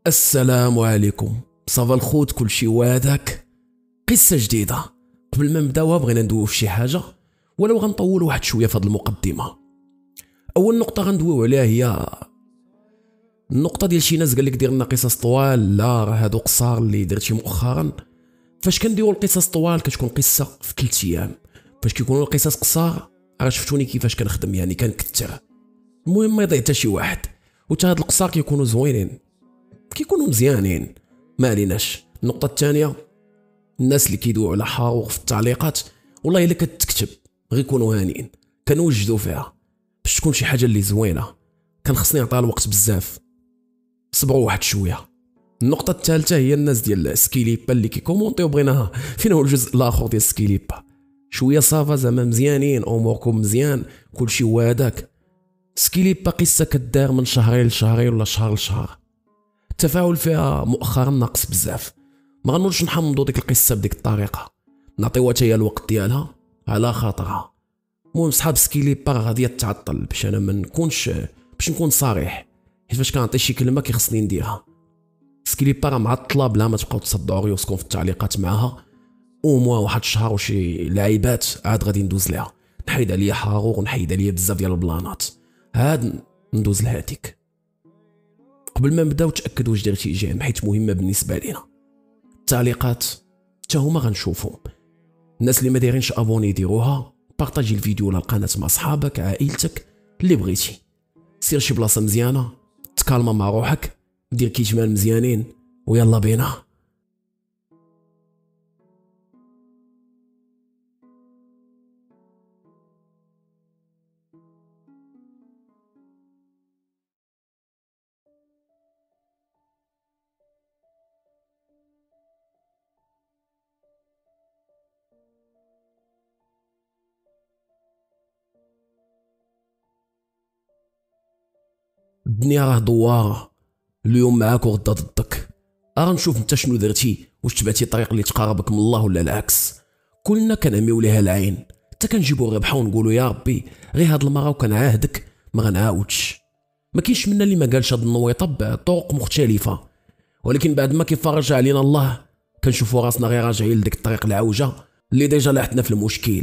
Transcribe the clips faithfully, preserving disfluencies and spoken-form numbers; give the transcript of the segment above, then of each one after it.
السلام عليكم. صافا الخوت كلشي وهداك. قصه جديده. قبل ما نبداوها بغينا ندويو في شي حاجه، ولو غنطولوا واحد شويه في هذه المقدمه. اول نقطه غندويو عليها هي النقطه ديال شي ناس قال لك دير لنا قصص طوال. لا، راه هادو قصار اللي درتي مؤخرا. فاش كنديروا القصص طوال كتكون قصه في ثلاث ايام، فاش كيكونوا القصص قصار راه شفتوني كيفاش كنخدم، يعني كنكثر. المهم ما يضيع حتى شي واحد، وتا هاد القصار كيكونوا زوينين، كيكونوا مزيانين، ما عليناش. النقطه الثانيه، الناس اللي كيدويو على حاروق في التعليقات، والله الا كتكتب غير يكونوا هانيين، كنوجدوا فيها باش تكون شي حاجه اللي زوينه. كان خصني نعطيها الوقت بزاف، صبروا واحد شويه. النقطه الثالثه هي الناس ديال سكيليبا اللي كيكومونطيو بغيناها. فين هو الجزء الاخر ديال سكيليبا؟ شويه صافا زعما مزيانين، اموركم مزيان، كلشي هو هذاك. سكيليبا قصه كدار من شهرين لشهرين ولا شهر لشهر، التفاعل فيها مؤخرا ناقص بزاف. ما غنولش نحمضوا ديك القصه بديك الطريقه، نعطيوها حتى هي الوقت ديالها على خاطرها. المهم صحاب سكيليبا غادي تعطل باش انا ما نكونش، باش نكون صريح، حيت فاش كنعطي شي كلمه كيخصني نديرها. سكيليبا راه معطله بلا ما تبقاو تصدعوا ريوسكم في التعليقات معاها. وموا واحد الشهر وشي لعيبات عاد غادي ندوز ليها، نحيد عليا حاروق ونحيد عليا بزاف ديال البلانات، عاد ندوز لهاديك. قبل ما نبداو تاكدوا واش درتي جيم، حيت مهمه بالنسبه لينا. التعليقات حتى هما غنشوفهم. الناس اللي ما دايرينش ابوني يديروها، بارطاجي الفيديو للقناه مع صحابك عائلتك اللي بغيتي. سير شي بلاصه مزيانه، تكالما مع روحك، دير كيتمان مزيانين، ويلا بينا. الدنيا راه دواره، اليوم معاك وغدا ضدك. راه نشوف انت شنو درتي، واش تبعتي الطريق اللي تقاربك من الله ولا العكس. كلنا كنعميو ليها العين، حتى كنجيبو الربحه ونقولوا يا ربي غير هاد المره وكنعاهدك ما غنعاودش. ما كاينش منا اللي ما قالش هاد النويطه بطرق مختلفه، ولكن بعد ما كيفرج علينا الله كنشوفوا راسنا غير راجعين لديك الطريق العوجه اللي ديجا لاحتنا في المشكل.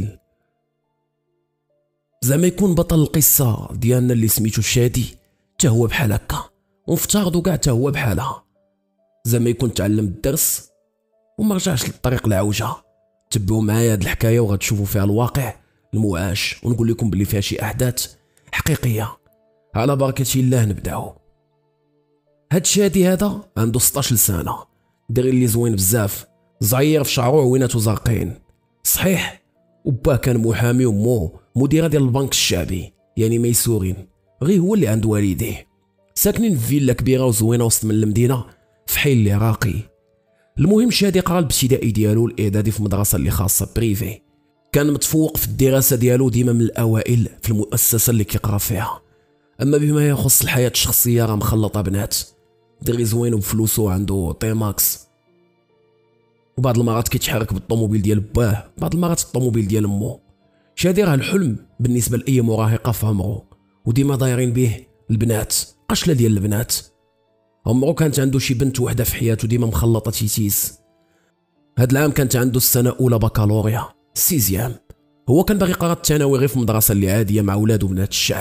زعما يكون بطل القصه ديالنا اللي سميتو الشادي حتى هو بحال هكا، ونفترضوا كاع حتى هو بحالها. زعما يكون تعلم الدرس وما رجعش للطريق العوجه. تبعوا معايا هاد الحكايه وغتشوفوا فيها الواقع المعاش، ونقول لكم بلي فيها شي احداث حقيقيه. على بركه الله نبداو. هاد الشادي هذا عنده ستطاش سنه، داير اللي زوين بزاف، زعير في شعره وعويناتو زرقين صحيح. وباه كان محامي ومو مديره ديال البنك الشعبي، يعني ميسورين، غير هو اللي عند والديه. ساكنين في فيلا كبيره وزوينه وسط من المدينه في حي العراقي. المهم شادي قرا الابتدائي ديالو الاعدادي في مدرسه اللي خاصه بريفي. كان متفوق في الدراسه ديالو، ديما من الاوائل في المؤسسه اللي كيقرا فيها. اما بما يخص الحياه الشخصيه راه مخلطه بنات، دري زوين وبفلوسو، عنده تيماكس، وبعض المرات كيتحرك بالطوموبيل ديال باه، بعض المرات الطوموبيل ديال امو. شادي راه الحلم بالنسبه لاي مراهقه في عمره، وديما دايرين به البنات، قشله ديال البنات. عمرو كانت عنده شي بنت وحده في حياته، ديما مخلطه تيتيس. هاد العام كانت عنده السنه اولى بكالوريا سيزيام. هو كان باغي يقرا الثانوي غير في مدرسه اللي عاديه مع ولاد وبنات الشعب.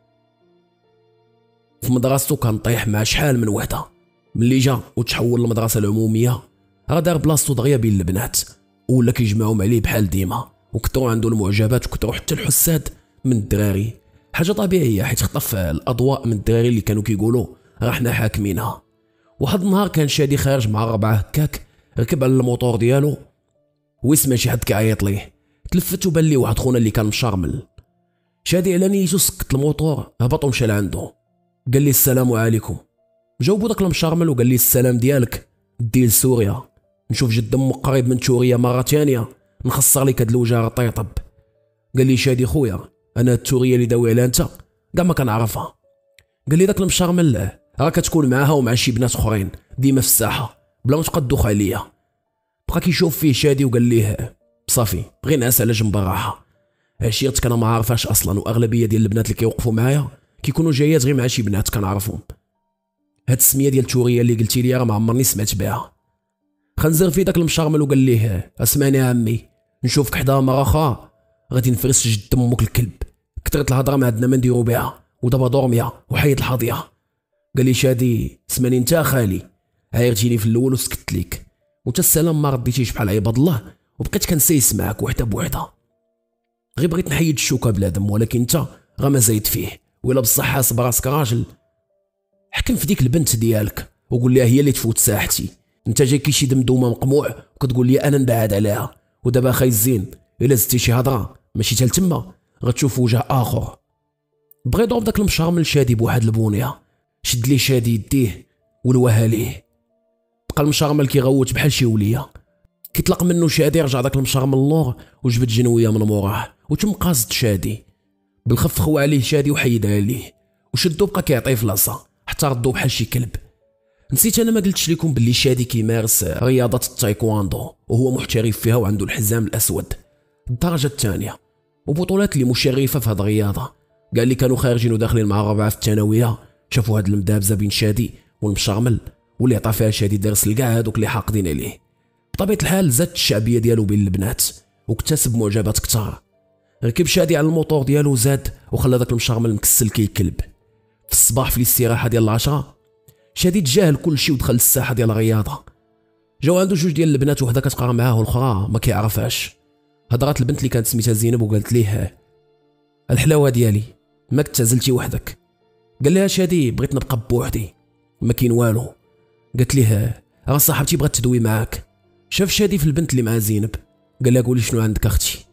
في مدرسته كان طيح مع شحال من وحده، ملي جا وتحول للمدرسه العموميه راه دار بلاصتو دغيا بين البنات، ولا كيجمعوهم عليه بحال ديما، وكثروا عنده المعجبات وكثروا حتى الحساد من الدراري. حاجه طبيعيه حيت خطف الاضواء من الدراري اللي كانوا كيقولوا راه حنا حاكمينها. واحد النهار كان شادي خارج مع ربعه هكاك، ركب على الموطور ديالو ويسمع شي حد كيعيط ليه. تلفت وبان ليه واحد خونا اللي كان مشرمل. شادي على نيتو سكت الموطور، هبط ومشى لعندو، قال لي السلام عليكم. جاوبو داك المشرمل وقال لي السلام ديالك دي لسوريا، نشوف جد امك قريب من توريا مره ثانيه نخسر لك هاد الوجه طيطب. قال لي شادي خويا انا التوريه اللي داوي عليها انت كاع ما كنعرفها. قال لي داك المشرمل راه كتكون معاها ومع شي بنات اخرين ديما في الساحه بلا ما تبقى تدوخ عليا. بقى كيشوف فيه شادي وقال ليه صافي بغي نعس على جنب الراحه. عشيرتك انا ما عارفاش اصلا، واغلبيه ديال البنات اللي كيوقفوا معايا كيكونوا جايات غير مع شي بنات كنعرفهم. هاد السميه ديال توريه اللي قلتي لي راه ما عمرني سمعت بها. خنزر في داك المشرمل وقال ليه اسمعني يا عمي، نشوفك حدا مرة اخرى غادي نفرس جد امك الكلب. كثرت الهضره ما عندنا ما نديرو بها، ودابا دورميا وحيد الحاضيه. قال لي شادي اسمعني انت خالي، عايرتيني في الاول وسكت ليك، وتا السلام ما رديتيش بحال عباد الله، وبقيت كنسيس معاك وحده بوحده. غير بغيت نحيد الشوكه بلادم، ولكن انت غا ما زايد فيه، ولا بصح حاسب راسك راجل حكم في ديك البنت ديالك وقول لها هي اللي تفوت ساحتي. انت جاي كي شي دمدومه مقموع وكتقول لي انا نبعد عليها، ودابا خاي الزين الا زدتي شي هضره ماشي حتى لتما غتشوف وجه اخر. بغى يضرب داك المشرمل شادي بواحد البونيه، شد لي شادي يديه ولواها ليه. بقى المشرمل كيغوت بحال شي وليه. كيطلق منه شادي رجع داك المشرمل اللور وجبد جنويه من موراه، وتم قاصد شادي بالخف خو عليه شادي وحيدها ليه، وشدو بقى كيعطيه في لاصه حتى ردو بحال شي كلب. نسيت انا ما قلتش لكم باللي شادي كيمارس رياضه التايكواندو وهو محترف فيها وعنده الحزام الاسود الدرجه الثانيه، وبطولات اللي مشرفه في هذه الرياضه. قال لي كانوا خارجين وداخلين مع ربعه في الثانويه، شافوا هاد المدابزه بين شادي والمشرمل، واللي عطى فيها شادي درس لكاع هادوك اللي حاقدين عليه. بطبيعه الحال زادت الشعبيه ديالو بين البنات واكتسب معجبات كثار. ركب شادي على الموطور ديالو زاد وخلى داك المشرمل مكسل كيكلب. في الصباح في الاستراحه ديال العشرة شادي تجاهل كل شيء ودخل للساحه ديال الرياضه. جاو عنده جوج ديال البنات، وحده كتقرا معاه والاخرى ما كيعرفهاش. هضرات البنت اللي كانت سميتها زينب وقالت ليه الحلاوه ديالي ما كنت عزلتي وحدك. قال لها شادي بغيت نبقى بوحدي ما كاين والو. قالت ليه راه صاحبتي بغات تدوي معاك. شاف شادي في البنت اللي مع زينب قال لها قولي شنو عندك اختي.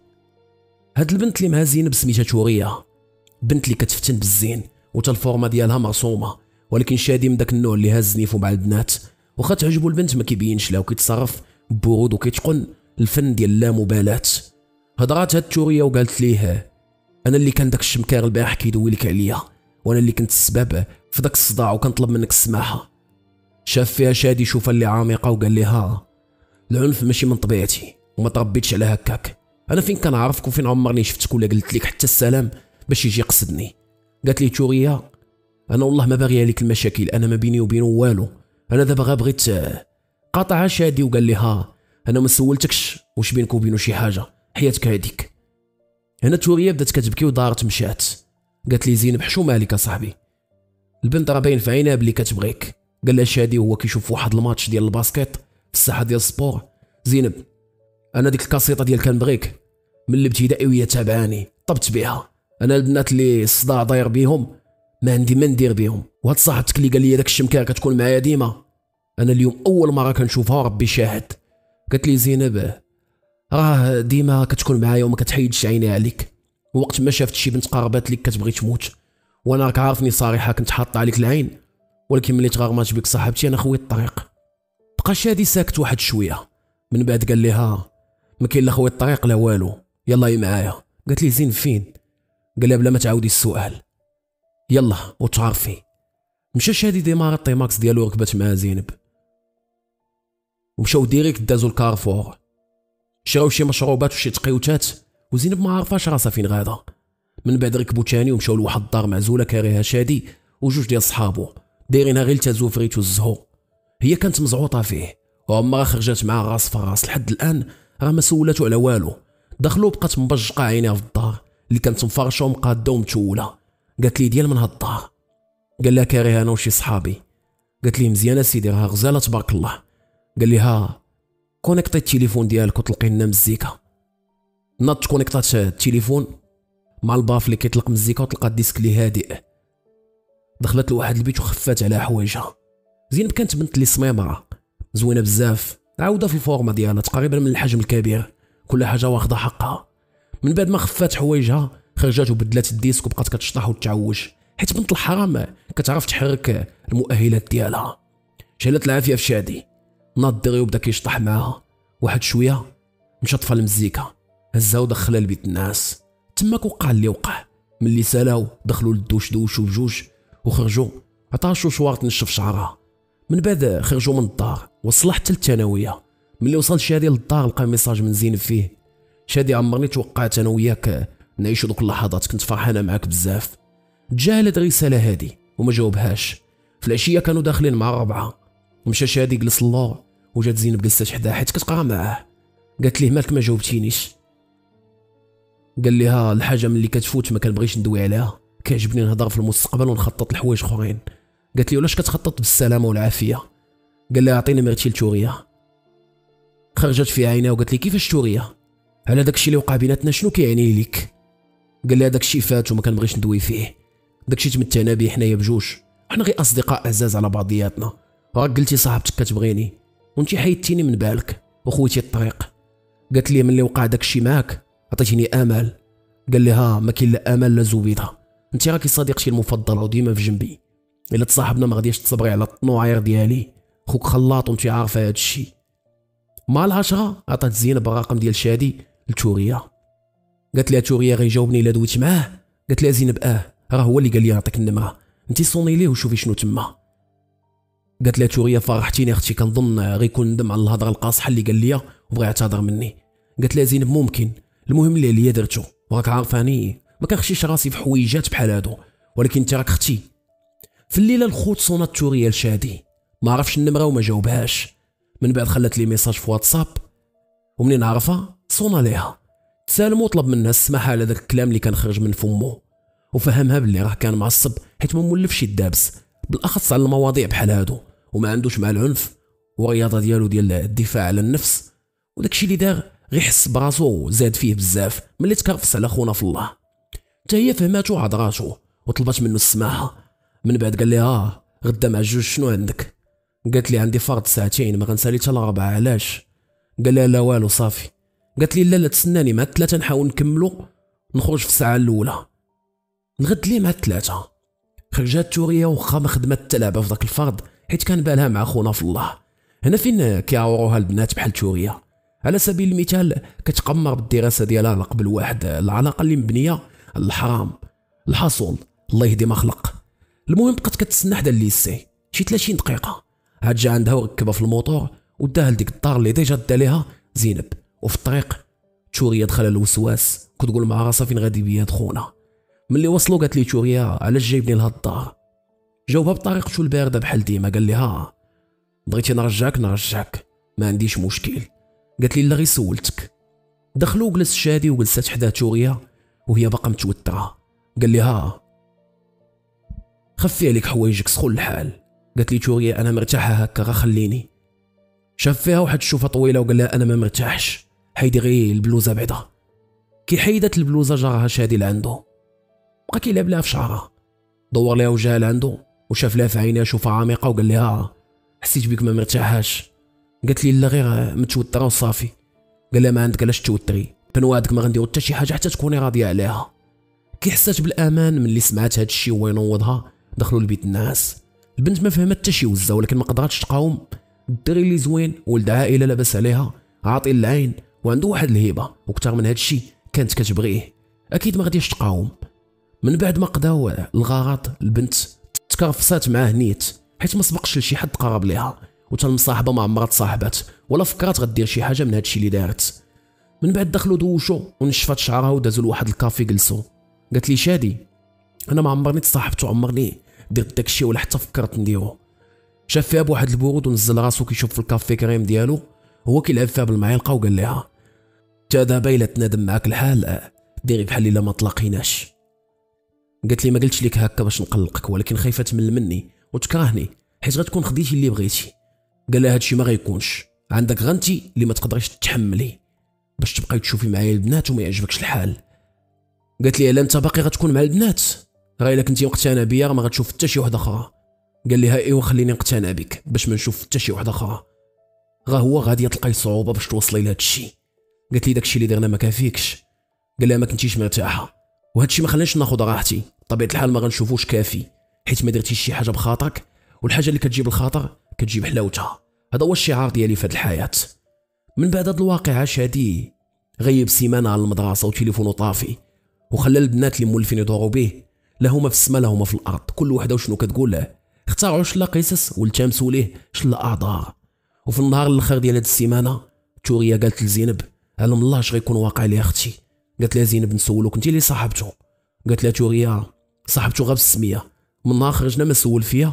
هاد البنت اللي مع زينب سميتها توريه، بنت اللي كتفتن بالزين وتا الفورمه ديالها مرسومه، ولكن شادي من داك النوع اللي هاز نيفو مع البنات، واخا تعجبو البنت ما كيبينش لها وكيتصرف ببرود وكيتقن الفن ديال اللامبالاه. هضرات هاد توريه وقالت ليه انا اللي كان داك الشمكار البارح كيدوي لك عليا، وانا اللي كنت السبب في داك الصداع وكنطلب منك السماحه. شاف فيها شادي شوفه اللي عميقه وقال لها العنف ماشي من طبيعتي وما تربيتش على هكاك. انا فين كنعرفك وفين عمرني شفتك ولا قلت لك حتى السلام باش يجي يقصدني. قالت لي توريه انا والله ما باغيه لك المشاكل، انا ما بيني وبينه والو، انا دابا غا بغيت. قاطعها شادي وقال لها انا ما سولتكش واش بينك وبينه شي حاجه، حياتك هذيك. هنا توريه بدات كتبكي ودارت مشات. قالت لي زينب حشو مالك اصاحبي، البنت راه باين في عينها بلي كتبغيك. قال لها شادي وهو كيشوف واحد الماتش ديال الباسكيت في الساحه ديال السبور زينب انا ديك الكاسيطه ديال كنبغيك من الابتدائي وهي تابعاني طبت بها. انا البنات اللي الصداع داير بيهم ما عندي ما ندير بهم، وهاد صاحبتك اللي قال لي داك الشمكار كتكون معايا ديما انا اليوم اول مره كنشوفها وربي شاهد. قالت لي زينب راه ديما كتكون معايا وما كتحيدش عيني عليك، وقت ما شافت شي بنت قربات لك كتبغي تموت، وانا راك عارفني صريحه كنت حاطه عليك العين، ولكن ملي تغرمات بك صاحبتي انا خويت الطريق. بقى شادي ساكت واحد شويه، من بعد قال لها ما كاين لا خويت الطريق لا والو، يلا هي معايا. قالت لي زين فين؟ قال لها بلا ما تعاودي السؤال يلا وتعرفي. مشى شادي ديمار الطيماكس ديالو ركبت مع زينب ومشاو ديريكت دازو الكارفور، شراو شي مشروبات وشي تقيوتات، وزينب ما عارفاش راسها فين غادا. من بعد ركبوا تاني ومشاو لواحد الدار معزوله كاريها شادي وجوج ديال صحابو دايرينها غير التازوفريت والزهو. هي كانت مزعوطه فيه وعمرها خرجت معاه راس فراس، لحد الان راه ما سولاتو على والو. دخلوا بقات مبجقه عينيها في الدار اللي كانت مفرشه ومقاده ومتشوله. قالت لي ديال من هاد الدار؟ قال لها كاريها انا وشي صحابي. قالت لي مزيانه سيدي راه غزاله تبارك الله. قال لي ها كونيكطي التليفون ديالك وطلقي لنا مزيكا. ناض كونيكطات التليفون مع الباف اللي كيطلق مزيكا وطلقات ديسك اللي هادئ. دخلت لواحد البيت وخفات على حوايجها. زينب كانت بنت اللي صميمه زوينه بزاف، عاوده في الفورمه ديالها تقريبا من الحجم الكبير، كل حاجه واخده حقها. من بعد ما خفات حوايجها خرجات وبدلات الديسك وبقات كتشطح وتعوج، حيت بنت الحرام كتعرف تحرك المؤهلات ديالها. شالت العافيه في شادي، ناض دغيا وبدا كيشطح معاها. واحد شويه مشى طفى المزيكا هزها ودخلها لبيت الناس. تماك وقع اللي وقع. ملي سالاو دخلوا للدوش دوشوا بجوج وخرجوا، عطاها شوشوار تنشف شعرها. من بعد خرجوا من الدار وصل حتى للثانويه. ملي وصل شادي للدار لقى ميساج من زينب فيه: شادي عمرني توقعت انا وياك نعيشوا دوك اللحظات، كنت فرحانه معاك بزاف. تجاهلت الرساله هادي وما جاوبهاش. في العشيه كانوا داخلين مع الربعه، مشى شادي جلس اللور وجات زينب جلست حداه حيت كتقرا معاه. قالت ليه مالك ما جاوبتينيش؟ قال لها الحاجه ملي كتفوت ما كنبغيش ندوي عليها، كيعجبني نهضر في المستقبل ونخطط لحوايج اخرين. قالت لي ولاش كتخطط بالسلامه والعافيه؟ قال لها عطيني مرتي لتوريه. خرجت في عينها وقالت لي كيفاش توريه؟ على داكشي اللي وقع بيناتنا شنو كيعني لك؟ قال لها داكشي فات وما كنبغيش ندوي فيه، داكشي تمتعنا به حنايا بجوج، حنا غير اصدقاء اعزاز على بعضياتنا. راك قلتي صاحبتك كتبغيني وانتي حيدتيني من بالك وخويتي الطريق. قالت لي ملي وقع داكشي معاك عطيتيني امل. قال لها ما كاين لا امل لا زبيده، انت راكي صديقتي المفضله وديما في جنبي، الا تصاحبنا ما غاديش تصبري على الطنوعير ديالي، خوك خلاط وانت عارفه هذا الشيء. مع العشرة عطات زينب الرقم ديال شادي لتوريه. قالت لها توريه غيجاوبني الا دويت معاه؟ قالت لها زينب اه راه هو اللي قال لي نعطيك النمره، انت صوني ليه وشوفي شنو تما. قالت لها توريه فرحتيني اختي، كنظن غيكون ندم على الهضره القاصحه اللي قال لي وبغى يعتذر مني. قالت لها زينب ممكن، المهم اللي عليا درتو، وراك عارفاني ما كنخشيش راسي في حويجات بحال هادو، ولكن انت راك اختي. في الليله الخوت صونات توريه لشادي، ما عرفش النمره وما جاوبهاش. من بعد خلات لي ميساج في واتساب، ومنين عرفها صونا ليها، تسالم وطلب منها السماحه على داك الكلام اللي كان خرج من فمه، وفهمها باللي راه كان معصب حيت ما مولفش الدابس، بالاخص على المواضيع بحال هادو، وما عندوش مع العنف والرياضه ديالو ديال الدفاع على النفس، وداكشي اللي دار غير حس براسو زاد فيه بزاف ملي تكرفس على خونا في الله. حتى هي فهماتو وعذراتو وطلبت منه السماحه. من بعد قال لها غدا مع الجوج شنو عندك؟ قالت لي عندي فرض ساعتين ما غنسالي حتى الرابعه. علاش؟ قال لها لا والو صافي. قالت لي لا لا تسناني مع الثلاثه نحاول نكملوا، نخرج في الساعه الاولى. نغد لي مع الثلاثه. خرجات توريه واخا ما خدمت حتى لعبه في ذاك الفرض حيت كان بالها مع خونا في الله. هنا فين كيعوروها البنات بحال توريه. على سبيل المثال كتقمر بالدراسه ديالها على قبل واحد العلاقه اللي مبنيه على الحرام. الحصول الله يهدي ما خلق. المهم بقات كتسنى حدا الليسي شي ثلاثين دقيقه، عاد جا عندها وركبها في الموطور وداها لديك الدار اللي ديجا دا ليها زينب. وفي الطريق توريه دخل الوسواس، كتقول مع راسها فين غادي بيا خونا. ملي وصلوا قالت لي توريه علاش جايبني لهاد الدار؟ جاوبها بطريقته البارده بحال ديما، قال لها بغيتي نرجعك نرجعك ما عنديش مشكل. قالت لي لا غير سولتك. دخلوا جلس شادي وجلست حدا توريه وهي باقا متوتره. قال لها خفي عليك حوايجك سخون الحال. قالت لي توريه انا مرتاحه هكا غا خليني. شاف فيها واحد الشوفه طويله وقال لها انا ما مرتاحش، حيدي غير البلوزه بعدا. كي حيدت البلوزه جارها شادي لعندو بقى كيلعب لها في شعرها، دور لها وجهها لعندو وشاف لها في عينيها شوفه عميقه وقال لها حسيت بك ما مرتاحاش. قالت لي لا غير متوتره وصافي. قال لها ما عندك علاش توتري، كنوعدك ما غنديرو حتى شي حاجه حتى تكوني راضيه عليها. كي حسات بالامان ملي سمعت هاد الشيء هو ينوضها. دخلوا لبيت الناس. البنت ما فهمت حتى شي وزه ولكن ما قدراتش تقاوم. الدري اللي زوين ولد عائله لاباس عليها عاطي العين وعنده واحد الهيبه، وكثر من هاد الشيء كانت كتبغيه، اكيد ما غاديش تقاوم. من بعد ما قداو الغرض البنت تكرفسات معاه نيت حيت ما سبقش لشي حد قرب ليها، وتا المصاحبه ما عمرها تصاحبات ولا فكرات غدير شي حاجه من هادشي اللي دارت. من بعد دخلوا دوشوا ونشفات شعرها ودازوا لواحد الكافي جلسوا. قالت لي شادي انا ما عمرني تصاحبت وعمرني درت داكشي ولا حتى فكرت نديرو. شاف فيها بواحد البرود ونزل راسو كيشوف في الكافي كريم ديالو هو كيلعب فيها بالمعلقه وقال لها تا دابا الا تنادم معاك الحال ديري بحال الا ما تلاقيناش. قالت لي ما قلتش لك هكا باش نقلقك ولكن خايفه تمل مني وتكرهني حيت غتكون خديتي اللي بغيتي. قال لها هادشي ما غيكونش، عندك غنتي اللي ما تقدريش تتحملي باش تبقاي تشوفي معايا البنات وما يعجبكش الحال. قالت لي الا انت باقي غتكون مع البنات راه الا كنتي مقتنع بيا ما غتشوف حتى شي وحده اخرى. قال لها ايوا خليني نقتنع بك باش ما نشوف حتى شي وحده اخرى، غا هو غادي تلقاي صعوبه باش توصلي لهاد الشيء. قالت لي داكشي اللي درنا ما كافيكش. قال لها ما كنتيش مرتاحه وهادشي ما خلانيش ناخذ راحتي، بطبيعه الحال ما غنشوفوش كافي حيت ما درتيش شي حاجه بخاطرك، والحاجه اللي كتجيب الخاطر كتجيب حلاوتها. هذا هو الشعار ديالي في هاد الحياه. من بعد هاد الواقعه شادي غيب سيمانه على المدرسه وتليفونه طافي، وخلى البنات اللي مولفين يدوروا به لا هما في السما لا هما في الارض، كل وحده وشنو كتقول له. اخترعوا شلا قصص والتمسوا ليه شلا اعذار. وفي النهار الاخر ديال هاد السيمانه توريه قالت لزينب علم الله اش غيكون واقع لي اختي. قالت لها زينب نسولك انت اللي صاحبته؟ قالت لها توريه صاحبته غير بالسميه، من نهار خرجنا ما سول فيا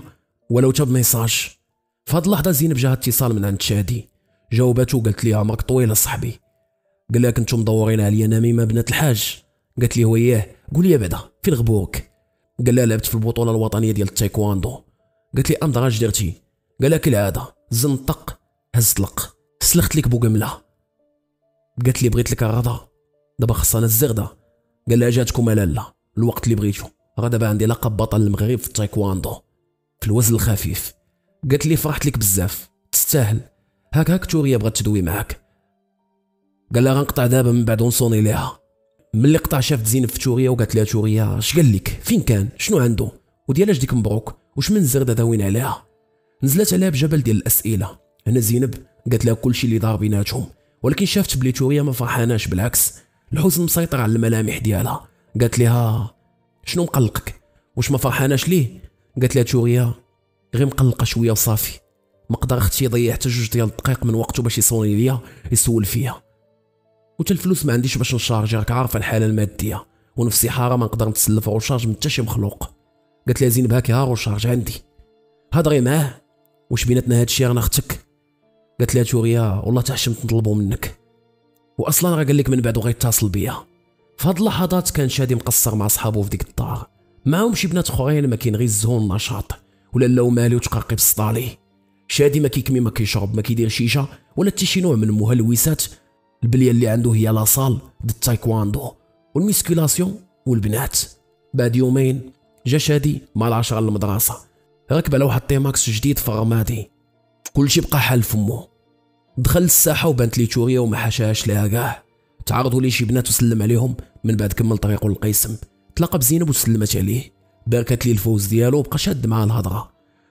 ولو تا بميساج. في هاد اللحظه زينب جاها اتصال من عند شادي، جاوباتو وقالت لي عمرك طويل اصاحبي. قال لها كنتو مدورين عليا نميمه بنت الحاج؟ قالت لي وياه. قول لي بعدا فين غبوك؟ قال لها لعبت في البطوله الوطنيه ديال التايكواندو. قالت لي امضى اش درتي؟ قال لها كالعاده زنطق هز طلق سلخت لك بوقمله. قالت لي بغيت لك الرضا دابا خصنا الزغده. قال لها جاتكم لاله الوقت اللي بغيتو، راه دابا عندي لقب بطل المغرب في التايكواندو في الوزن الخفيف. قالت لي فرحت لك بزاف تستاهل، هاك هاك توريه بغات تدوي معاك. قال لها غنقطع دابا من بعد ونصوني ليها. ملي قطع شافت زينب في توريه وقالت لها توريه اش قال لك فين كان شنو عنده وديالاش ديك مبروك واش من زرده داوين عليها. نزلت عليها بجبل ديال الاسئله. هنا زينب قالت لها كلشي اللي دار بيناتهم، ولكن شافت بلي توريه ما فرحاناش، بالعكس الحزن مسيطر على الملامح ديالها. قالت لها شنو مقلقك واش ما فرحاناش ليه؟ قالت لها توريه غير مقلقه شويه وصافي، ما قدر اختي يضيع حتى جوج ديال الدقائق من وقته باش يصوني ليا يسول فيا، وتا الفلوس ما عنديش باش نشارجي، راك عارفه الحاله الماديه ونفسي حاره ما نقدر نتسلف روشارج من حتى شي مخلوق. قالت لها زينب هاكي ها روشارج عندي هضري معاه واش بيناتنا هادشي انا اختك. قالت لها توريه والله تعشمت نطلبو منك، واصلا راه قال لك من بعد غيتصل بيا. في هاد اللحظات كان شادي مقصر مع صحابو في ديك الدار، معاهم شي بنات اخرين ما كاين غير الزهون النشاط ولا لاو مالي وتقرقي بالسطالي. شادي ما كيكمي ما كيشرب ما كيدير شيشه ولا حتى شي نوع من المهلوسات، البليه اللي عنده هي لاصال د التايكواندو والميسكيلاسيون والبنات. بعد يومين جا شادي مع العشرة للمدرسه، ركب على واحد تيماكس جديد في الرمادي، كلشي بقى حال فمو. دخل الساحه وبانت لي توريه وما حاشاهاش ليها كاع، تعرضوا ليه شي بنات وسلم عليهم، من بعد كمل طريقه للقسم، تلاقى بزينب وسلمت عليه، باركت لي الفوز ديالو وبقى شاد معاه الهضره.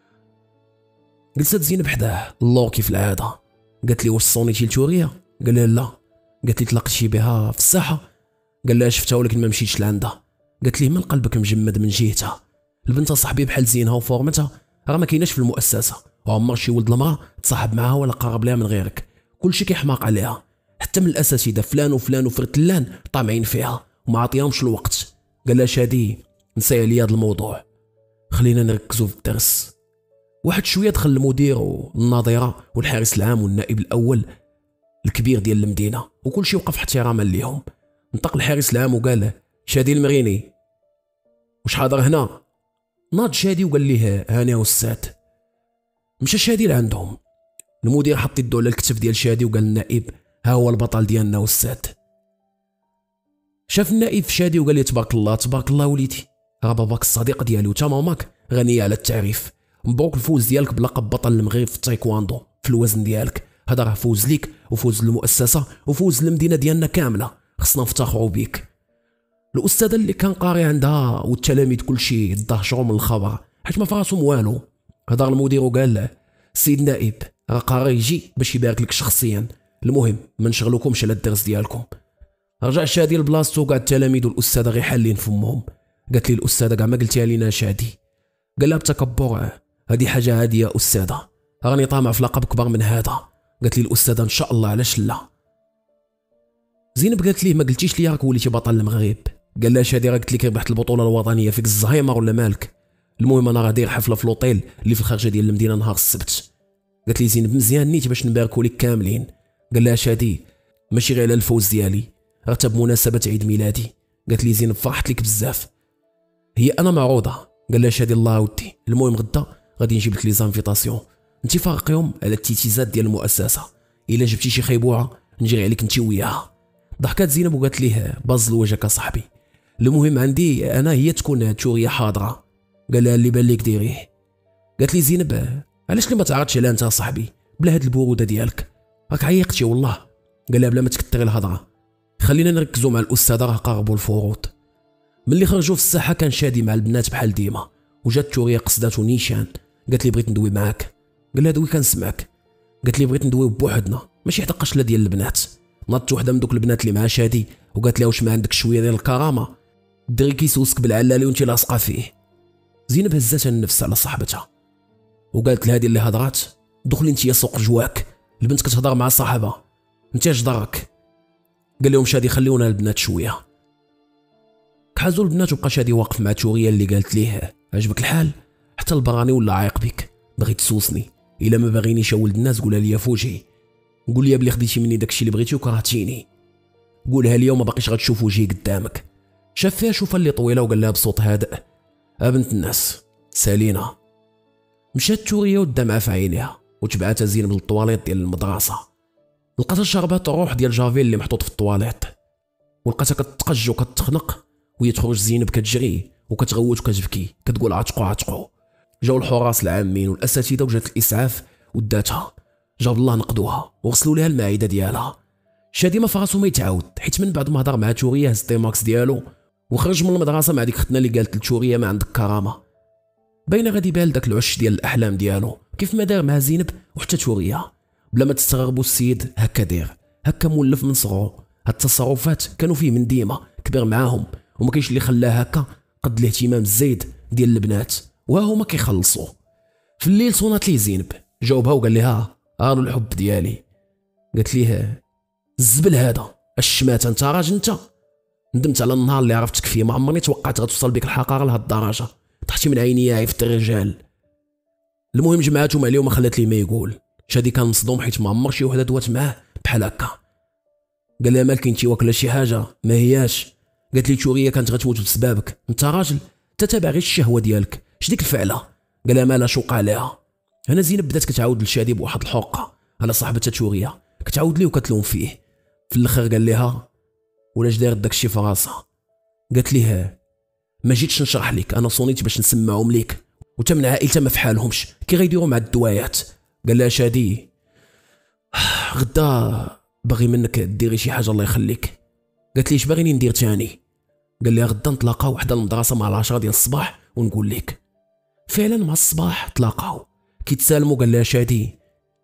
جلست زينب حداه اللور كيف العاده، قالت لي واش صونيتي لتوريه؟ قال لها لا. قالت لي تلاقيتي بها في الساحه؟ قال لها شفتها ولكن ما مشيتش لعندها. قالت لي من قلبك مجمد من جهتها، البنت صاحبي بحال زينها وفورمتها راه ما كايناش في المؤسسه، وعمر شي ولد المراه تصاحب معاها ولا قرب لها من غيرك، كلشي كيحماق عليها، حتى من الاساتذه فلان وفلان وفرتلان طامعين فيها وما عطيهمش الوقت. قال لها شادي نسي عليا هذا الموضوع، خلينا نركزوا في الدرس. واحد شويه دخل المدير والناظره والحارس العام والنائب الاول الكبير ديال المدينه وكلشي وقف احتراما ليهم. انطق الحارس العام وقال شادي المريني واش حاضر هنا؟ ناض شادي وقال ليه هاني استاذ. مشى شادي لعندهم، المدير حط يدو على الكتف ديال شادي وقال النائب ها هو البطل ديالنا استاذ. شاف النائب في شادي وقال لي تبارك الله تبارك الله وليدي، راه باباك الصديق ديالي وتا ماماك غنيه على التعريف، مبروك الفوز ديالك بلقب بطل المغرب في التايكواندو في الوزن ديالك، هذا راه فوز ليك وفوز للمؤسسه وفوز للمدينه ديالنا كامله، خصنا نفتخروا بيك. الاستاذه اللي كان قاري عندها والتلاميذ كلشي دهشروا من الخبر حيت ما فراسهم والو. هضر المدير وقال له السيد النائب راه قاري يجي باش يبارك لك شخصيا، المهم ما نشغلوكمش على الدرس ديالكم. رجع شادي لبلاصتو وقعد التلاميذ والاستاذه غير حالين فمهم. قالت لي الاستاذه كاع ما قلتيها لينا شادي. قال لها بتكبر هذه حاجه عاديه يا استاذه، راني طامع في لقب كبر من هذا. قالت لي الاستاذه ان شاء الله علاش لا. زينب قالت ليه ما قلتيش لي راك وليتي بطل المغرب؟ قال لها شادي راه قلت لك ربحت البطوله الوطنيه فيك الزهايمر ولا مالك؟ المهم انا راه داير حفله في لوطيل اللي في الخارجه ديال المدينه نهار السبت. قالت لي زينب مزيان نيت باش نباركوا لك كاملين. قال لها شادي ماشي غير على الفوز ديالي، راه حتى بمناسبه عيد ميلادي. قالت لي زينب فرحت لك بزاف. هي انا معروضه. قال لها شادي الله ودي، المهم غدا غادي نجيب لك لي زانفيتاسيون انت فارقيهم على التيتيزات ديال المؤسسه، الا جبتي شي خيبوعه نجري عليك انت وياها. ضحكات زينب وقالت ليه باز وجهك صاحبي، المهم عندي انا هي تكون توريه حاضره. قال لها اللي بان لك ديريه. قالت لي زينب علاش لي ما تعرضش على انت صاحبي بلا هاد البروده ديالك، راك عيقتي والله. قال لها بلا ما تكثري الهضره، خلينا نركزوا مع الاستاذه راه قاربوا الفروض. ملي خرجوا في الساحه كان شادي مع البنات بحال ديما، وجات توريه قصداتو نيشان. قالت لي بغيت ندوي معاك. قال لها دوي كنسمعك. قالت لي بغيت ندوي بوحدنا ماشي حتى قشله ديال البنات. ناضت وحده من دوك البنات اللي مع شادي وقالت لها واش ما عندك شويه ديال الكرامه، الدري كيسوسك بالعلالي وانت لاصقه فيه. زينب هزاتها النفس على صاحبتها وقالت لها هذه اللي هضرات دخلي انت يا سوق جواك، البنت كتهضر مع صاحبها انت اش ضرك؟ قال لهم شادي خليونا البنات شويه. كحازوا البنات وبقى شادي واقف مع توريه اللي قالت ليه عجبك الحال، حتى البراني ولا عايق بك باغي تسوسني. الا ما باغينيش يا ولد الناس قولها لي فوجي، قول لي بلي خديتي مني داكشي اللي بغيتي وكرهتيني، قولها لي وما باقيش غتشوف وجهي قدامك. شاف فيها شوفه اللي طويله وقال لها بصوت هادئ: ا بنت الناس سالينا. مشات توريه والدمعه في عينيها وتبعاتها زينب للطواليط ديال المدرسه. لقاتها شربات الروح ديال جافيل اللي محطوط في الطواليط، ولقاتها كتقج وكتخنق وهي تخرج زينب كتجري وكتغوت وكتبكي كتقول عتقو عتقو. جاو الحراس العامين والاساتذه وجات الاسعاف وداتها، جاب الله نقدوها وغسلوا لها المعده ديالها. شادي ما فراسو ما يتعاود، حيت من بعد ما هضر مع توريه هز التيماكس ديالو وخرج من المدرسه مع ديك ختنا اللي قالت لتوريه ما عندك كرامه. باينه غادي بال داك العش ديال الاحلام ديالو كيف ما دار مع زينب وحتى توريه. بلا ما تستغربوا السيد هكا دير، هكا مولف من صغرو. هاد التصرفات كانوا فيه من ديما، كبر معاهم وما كاينش اللي خلاه هكا قد الاهتمام الزايد ديال البنات، وها هما كيخلصوا. في الليل صونات ليه زينب، جاوبها وقال لها: هادو الحب ديالي. قالت ليه: الزبل هذا الشمات انت راجل انت. ندمت على النهار اللي عرفتك فيه، ما عمرني توقعت غتوصل بك الحقاره لهاد الدرجه، طحتي من عيني يا عفت الرجال. المهم جمعاتهم عليه وما خلات ليه ما يقول. شادي كان مصدوم حيت ما عمر شي وحده دوات معاه بحال هكا. قال لها: مالك انت واكله شي حاجه؟ ما هياش. قالت لي: توريه كانت غتموت بسببك، انت راجل تتابع غير الشهوه ديالك، اش ديك الفعله؟ قال لها: مالها شوق عليها. هنا زينب بدات كتعاود لشادي بواحد الحقه على صاحبتها توريه، كتعاود ليه وكتلوم فيه. في الاخر قال لها: ولاش داير داكشي في راسها؟ قالت ليه: ما جيتش نشرح لك، انا صونيت باش نسمعهم ليك، وتا من عائلتها ما فحالهمش كي غيديروا مع الدوايات. قال لها شادي: غدا باغي منك ديري شي حاجه الله يخليك. قالت لي: اش باغيني ندير تاني؟ قال لها: غدا نتلاقاو وحده المدرسه مع العشرة ديال الصباح ونقول لك. فعلا مع الصباح تلاقاو كيتسالموا. قال لها شادي: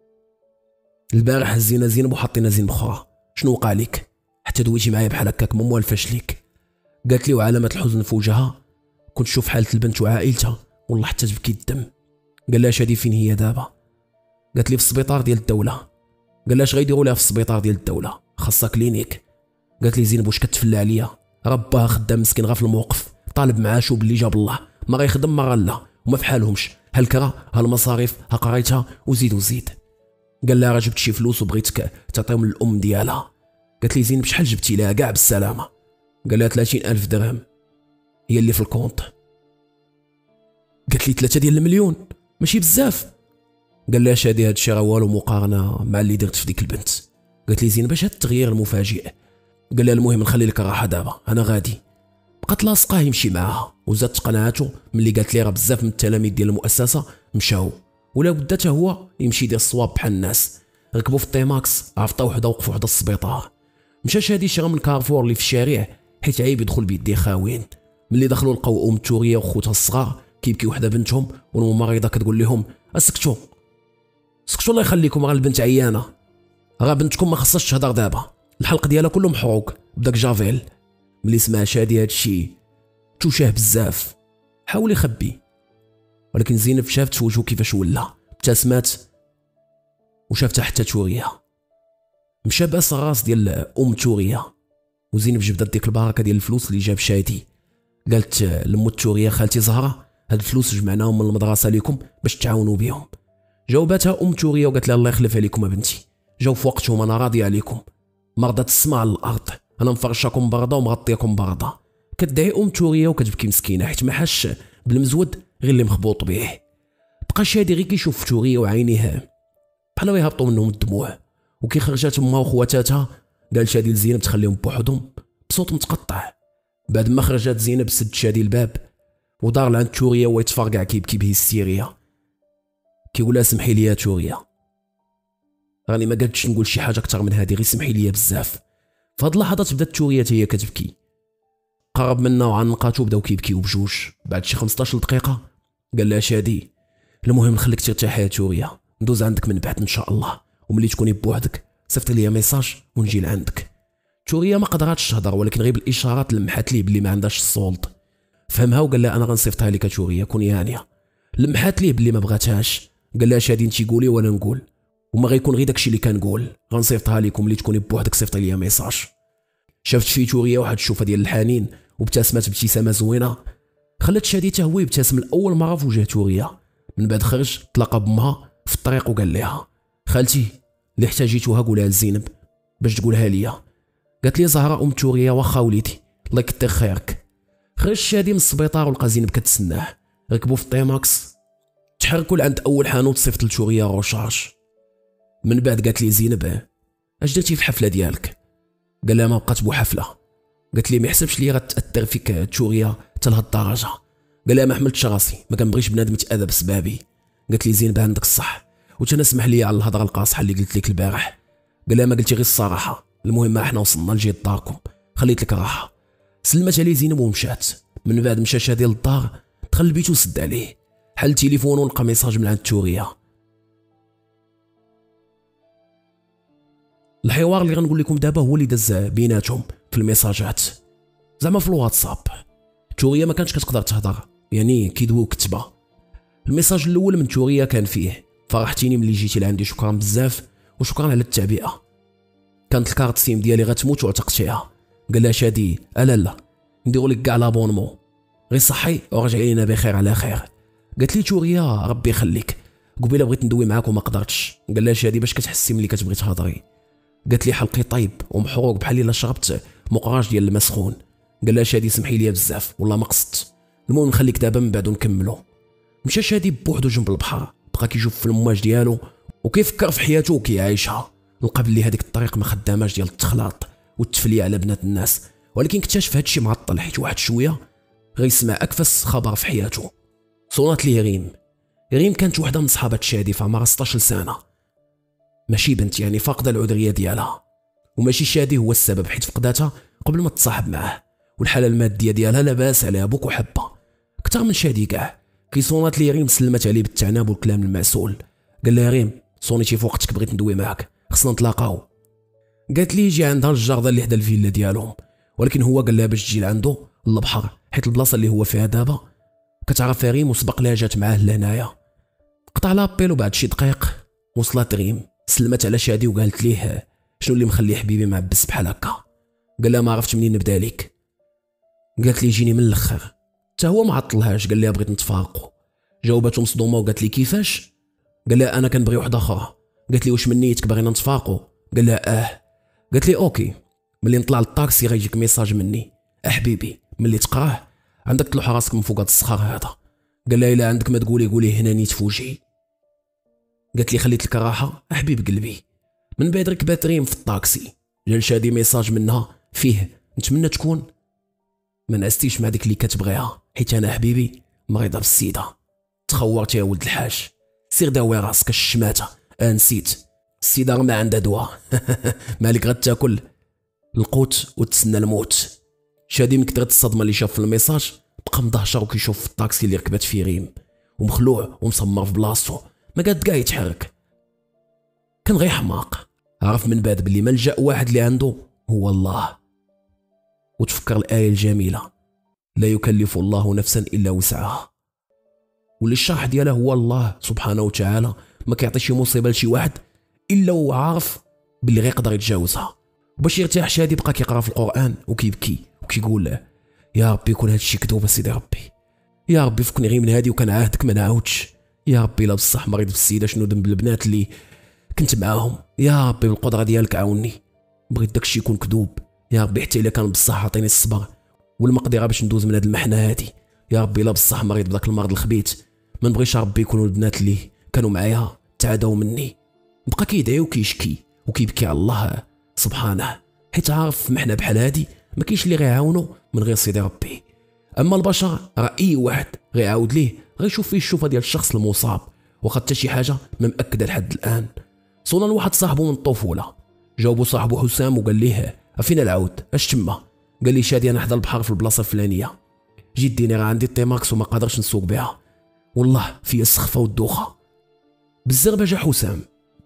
البارح هزينا زينب وحطينا زينب اخرى، شنو وقع لك حتى دويتي معايا بحال هكاك ما موالفاش ليك؟ قالت لي: وعلامه الحزن في وجهها كنت شوف حاله البنت وعائلتها والله حتى تبكي الدم. قال لها شادي: فين هي دابا؟ قالت لي: في السبيطار ديال الدوله. قال لها: اش غيديروا لها في السبيطار ديال الدوله؟ خاصها كلينيك. قالت لي: زينب واش كتفلى عليا؟ رباه خدام مسكين غا في الموقف، طالب معاشو باللي جاب الله، ما غيخدم ما غلا وما فحالهمش، ها الكرا ها المصاريف ها قرايتها وزيد وزيد. قال لها: راه جبت شي فلوس وبغيتك تعطيهم للام ديالها. قالت لي: زينب شحال جبتي لها كاع بالسلامه؟ قال لها: ثلاثين ألف درهم هي اللي في الكونط. قالت لي: ثلاثة ديال المليون ماشي بزاف؟ قال لها شادي: هاد الشيء راه والو مقارنه مع اللي درت في ديك البنت. قالت لي: زينب اش هاد التغيير المفاجئ؟ قال لها: المهم نخلي لك الراحه دابا انا غادي. بقات لاصقه يمشي معاها وزادت قناعته ملي قالت لي راه بزاف من التلاميذ ديال المؤسسه مشاو ولا بدا حتى هو يمشي يدير الصواب بحال الناس. ركبوا في الطيماكس عفطوا وحده وقفوا وحده السبيطار. مشى شادي شرا من كارفور اللي في الشارع حيت عيب يدخل بيديه خاوين. ملي دخلوا لقاو ام توريه وخوتها الصغار كيبكي وحده بنتهم والممرضه كتقول لهم: اسكتوا سكتوا الله يخليكم، راه البنت عيانه، راه بنتكم ما خصهاش تهضر دابا، الحلق ديالها كله محروق بداك جافيل. ملي سمع شادي هادشي توشاه بزاف، حاول يخبي ولكن زينب شافت في وجهه كيفاش ولا، ابتسمات وشافتها حتى توريه. مشى باس الراس ديال ام توريه وزينب جبدت ديك البركه ديال الفلوس اللي جاب شادي. قالت لمو توريه: خالتي زهره هاد الفلوس جمعناهم من المدرسه ليكم باش تعاونوا بهم. جاوباتها ام توريه وقالت لها: الله يخلف عليكم بنتي، جاو في وقتهم، انا راضيه عليكم، مرضات السماء على الارض، انا مفرشاكم برده ومغطياكم برده. كتدعي ام توريه وكتبكي مسكينه حيت ما حاش بالمزود غير اللي مخبوط به. بقى شادي غير كيشوف توريه وعينيها بحال يهبطوا منهم الدموع، وكي خرجات امها وخواتاتها قال شادي لزينب تخليهم بوحدهم بصوت متقطع. بعد ما خرجت زينب سد شادي الباب ودار لعند توريه ويتفرقع كيبكي بهستيريا. كيقول لها: سمحي لي يا توريه، راني ما قادش نقول شي حاجه اكثر من هذه، غير سمحي لي بزاف. في هاد اللحظات بدات توريه هي كتبكي، قرب منا وعنقاتو بداو كيبكيو بجوج. بعد شي خمسطاش دقيقه قال لها شادي: المهم نخليك ترتاحي يا توريه، ندوز عندك من بعد ان شاء الله، وملي تكوني بوحدك صيفط لي ميساج ونجي لعندك. توريه ما قدراتش تهضر ولكن غير بالاشارات لمحات ليه بلي ما عندهاش السولط. فهمها وقال لها: انا غنصيفطها لك توريه كوني هانيه. لمحات ليه بلي ما بغاتهاش. قال لها: شادي انت قولي وانا نقول، وما غيكون غير داكشي اللي كنقول، غنصيفطها لكم ملي تكوني بوحدك صيفطي لي ميساج. شافت في توريه واحد الشوفه ديال الحنين وابتسمت بابتسامه زوينه. خلات شادي حتى هو يبتسم لاول مره في وجه توريه. من بعد خرج تلاقى بامها في الطريق وقال لها خالتي اللي احتاجيتوها قولها لزينب باش تقولها ليا. قالت لي زهره ام توريه واخا وليدي الله يكثر خيرك. خرج شادي من السبيطار ولقى زينب كتسناه. ركبوا في الطيماكس تحركوا لعند اول حانوت صيفط لتوريه روشارج. من بعد قالت لي زينب اش درتي في الحفله ديالك؟ قال لها ما بقات بو حفله. قالت لي ما يحسبش لي غتاثر فيك توريه حتى لهاد الدرجه. قال لها ما حملتش راسي ما كنبغيش بنادم يتاذى بسبابي. قالت لي زينب عندك الصح وتنا اسمح لي على الهضره القاصحه اللي قلت لك البارح. قال لها ما قلتي غير الصراحه، المهم احنا وصلنا لجهه داركم خليت لك راحه. سلمت عليه زينب ومشات. من بعد مشى شادي للدار دخل البيت وسد عليه حل التليفون ولقى ميساج من عند توريه. الحوار اللي غنقول لكم دابا هو اللي داز بيناتهم في الميساجات زعما في الواتساب. توريه ما كانتش كتقدر تهضر يعني كيدوي وكتبه. الميساج الاول من توريه كان فيه فرحتيني ملي جيتي لعندي شكرا بزاف وشكرا على التعبئه. كانت الكارت سيم ديالي غتموت وعتقتيها. قال لها شادي الا لا نديرو لك كاع لابونمون غير صحي ورجعي لينا بخير على خير. قالت لي توريه ربي يخليك قبيله بغيت ندوي معاك وما قدرتش. قال لها شادي باش كتحسي ملي كتبغي تهضري؟ قالت لي حلقي طيب ومحروق بحال الا شربت مقراج ديال الماء سخون. قال لها شادي سمحي لي بزاف والله ما قصدت، المهم نخليك دابا من بعد ونكملوا. مشى شادي بوحدو جنب البحر بقى كيشوف في المواج ديالو وكيفكر في حياته وكيعيشها. لقى بلي هذيك الطريق ما خداماش ديال التخلاط والتفليه على بنات الناس، ولكن اكتشف هادشي معطل حيت واحد شويه غيسمع اكفس خبر في حياته. صونات ليه ريم. ريم كانت وحده من صحابات شادي في عمرها ستطاش سنه، ماشي بنت يعني فاقده العذريه ديالها، وماشي شادي هو السبب حيت فقداتها قبل ما تصاحب معاه، والحاله الماديه ديالها لاباس عليها بوك وحبه اكثر من شادي كاع. كيصونات لي ريم سلمت عليه بالتعناب والكلام المعسول. قال لها ريم صونيتي في وقتك بغيت ندوي معاك خصنا نتلاقاو. قالت لي يجي عندها الجاردة اللي حدا الفيلا ديالهم، ولكن هو قال لها باش تجي لعندو للبحر حيت البلاصه اللي هو فيها دابا كتعرف ريم وسبق لها جات معاه لهنايا. قطع لابيل وبعد شي دقائق وصلت ريم سلمت على شادي وقالت ليه شنو اللي مخلي حبيبي معبس بحال هكا. قال لها ما عرفتش منين نبدا لك. قالت لي جيني من الاخر. حتى هو ما عطلهاش قال لها بغيت نتفارقوا. جاوبته مصدومه وقالت لي كيفاش؟ قال لها انا كنبغي وحده اخرى. قالت لي واش من نيتك باغينا نتفارقوا؟ قال لها اه. قالت لي اوكي ملي نطلع للطاكسي غيجيك ميساج مني احبيبي ملي تقراه عندك تلوح راسك من فوق هذا الصخر هذا. قال لها الا عندك ما تقولي قولي هنا نيت في وجهي. قالت لي خليت لك راحه حبيب قلبي. من بعد ركبات ريم في الطاكسي جا شادي ميساج منها فيه نتمنى تكون ما نعستيش مع ديك اللي كتبغيها حيت انا حبيبي مريضه بالسيده. تخورت يا ولد الحاج سير داوي راسك الشماته. اه نسيت السيده ما عندها دواء مالك غتاكل القوت وتسنى الموت. شادي من كثرة الصدمه اللي شاف في الميساج بقى مدهشر وكيشوف في الطاكسي اللي ركبت فيه ريم ومخلوع ومسمر في بلاصتو ما قاد كاع يتحرك. كان غير حماق. عرف من بعد بلي ملجأ واحد اللي عنده هو الله، وتفكر الآية الجميلة لا يكلف الله نفسا إلا وسعها، واللي الشرح ديالها هو الله سبحانه وتعالى ما كيعطي شي مصيبة لشي واحد إلا هو عارف باللي غيقدر يتجاوزها. وباش يرتاح شادي بقى كيقرا في القرآن وكيبكي وكيقول له يا ربي يكون هادشي كذوب سيدي ربي، يا ربي فكني غير من هادي وكنعاهدك ما نعاودش، يا ربي لا بصح مريض في السيده شنو ذنب البنات اللي كنت معاهم، يا ربي بالقدره ديالك عاوني بغيت داكشي يكون كذوب، يا ربي حتى الا كان بصح عطيني الصبر والمقدره باش ندوز من هاد المحنه هادي، يا ربي لا بصح مريض بداك المرض الخبيث ما نبغيش ربي يكونوا البنات اللي كانوا معايا تعداو مني. بقى كيدعي وكيشكي وكيبكي على الله سبحانه حيت عارف في محنه بحال هادي ما كاينش اللي غيعاونو من غير سيدي ربي. اما البشر راه اي واحد غيعاود ليه غيشوف فيه الشوفه ديال الشخص المصاب واخا حتى شي حاجه ما مأكده لحد الان. صونا لواحد صاحبه من الطفوله جاوبو صاحبه حسام وقال ليه فين العود اش تما؟ قال لي شادي انا حدا البحر في البلاصه الفلانيه، جيت ديني راه عندي التيماكس وما قادرش نسوق بها والله فيا السخفه والدوخه. بالزربه جا حسام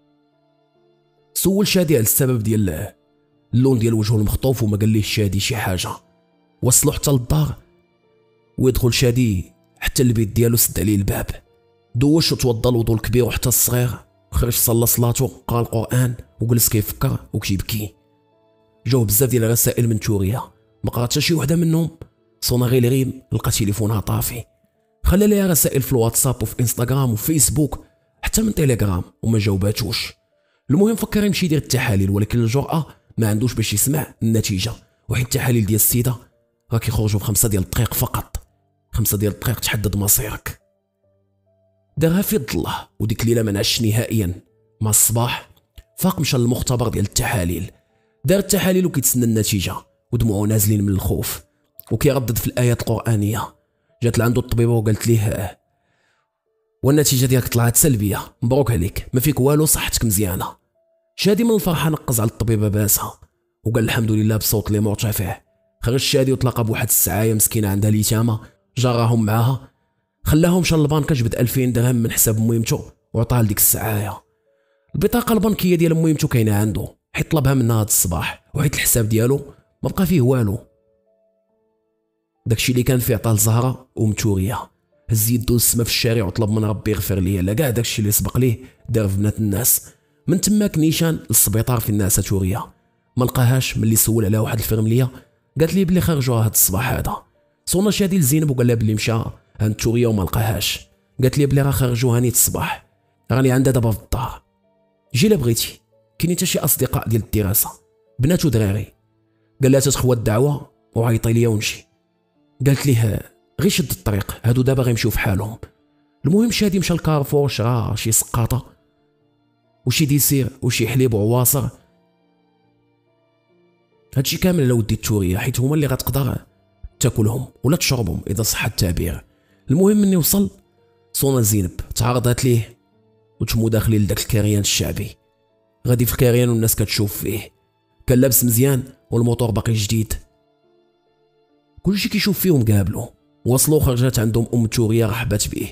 سول شادي على السبب ديال اللون ديال وجهه المخطوف وما قال ليه شادي شي حاجه. وصلوا حتى للدار ويدخل شادي حتى البيت ديالو سد عليه الباب، دوش وتوضى الوضوء الكبير وحتى الصغير، خرج صلى صلاته قرا القران وجلس كيفكر وكيبكي. جاو بزاف ديال الرسائل من توريه ما قرات حتى شي وحده منهم صونا غير الغيم لقى تليفونها طافي. خلى ليها رسائل في الواتساب وفي انستغرام وفيسبوك حتى من تيليجرام وما جاوباتوش. المهم فكر يمشي يدير التحاليل، ولكن الجرأة ما عندوش باش يسمع النتيجة، وحيت التحاليل ديال السيدة راه كيخرجوا في خمسة ديال الدقائق فقط. خمسة ديال الدقائق تحدد مصيرك. دارها في الله، وديك الليلة ما نعش نهائيا. مع الصباح فاق مشى للمختبر ديال التحاليل، دار التحاليل وكيتسنى النتيجة ودموعه نازلين من الخوف وكيردد في الآيات القرآنية. جات لعندو الطبيبة وقالت ليه والنتيجة ديالك طلعت سلبية، مبروك عليك، ما فيك والو، صحتك مزيانة. شادي من الفرحة نقز على الطبيبة باسها وقال الحمد لله بصوت اللي مرتفع. خرج شادي وتلاقى بواحد السعاية مسكينة عندها اليتامى، جاراهم معاها، خلاهم مشى للبنكة جبد ألفين درهم من حساب ميمتو وعطاها لديك السعاية. البطاقة البنكية ديال ميمتو كاينة عنده، حيت طلبها منها هاد الصباح، وحيت الحساب ديالو ما بقى فيه والو. داكشي اللي كان فيه عطاه لزهرة ومتورية. هز يدو السما في الشارع وطلب من ربي يغفر ليه على كاع داكشي اللي سبق ليه دار في بنات الناس. من تماك نيشان للسبيطار في الناس تورية، ما لقاهاش. ملي سول عليها واحد الفرمليه قالت لي بلي خرجوها هاد الصباح هذا. صونا شادي لزينب وقال لها بلي مشى عند تورية وما لقاهاش. قالت لي بلي راه خرجوها نيت الصباح، راني عندها دابا في الدار. جي لا بغيتي، كاينين حتى شي اصدقاء ديال الدراسه بنات ودراري. قال لها تتخوى الدعوه وعيطي ليا ونمشي. قالت ليه غير شد الطريق، هادو دابا غيمشيو في حالهم. المهم شادي مشى لكارفور، شرا شي سقاطه وشي ديسير وشي حليب وعواصر. هادشي كامل على ودي التوريه، حيت هما اللي غتقدر تاكلهم ولا تشربهم اذا صح التعبير. المهم مني وصل صونا زينب تعرضت ليه وتمو داخلين لداك الكاريان الشعبي. غادي في الكاريان والناس كتشوف فيه، كان لابس مزيان والموتور باقي جديد. كلشي كيشوف فيهم قابلو. وصلوا خرجات عندهم ام توريه رحبات به،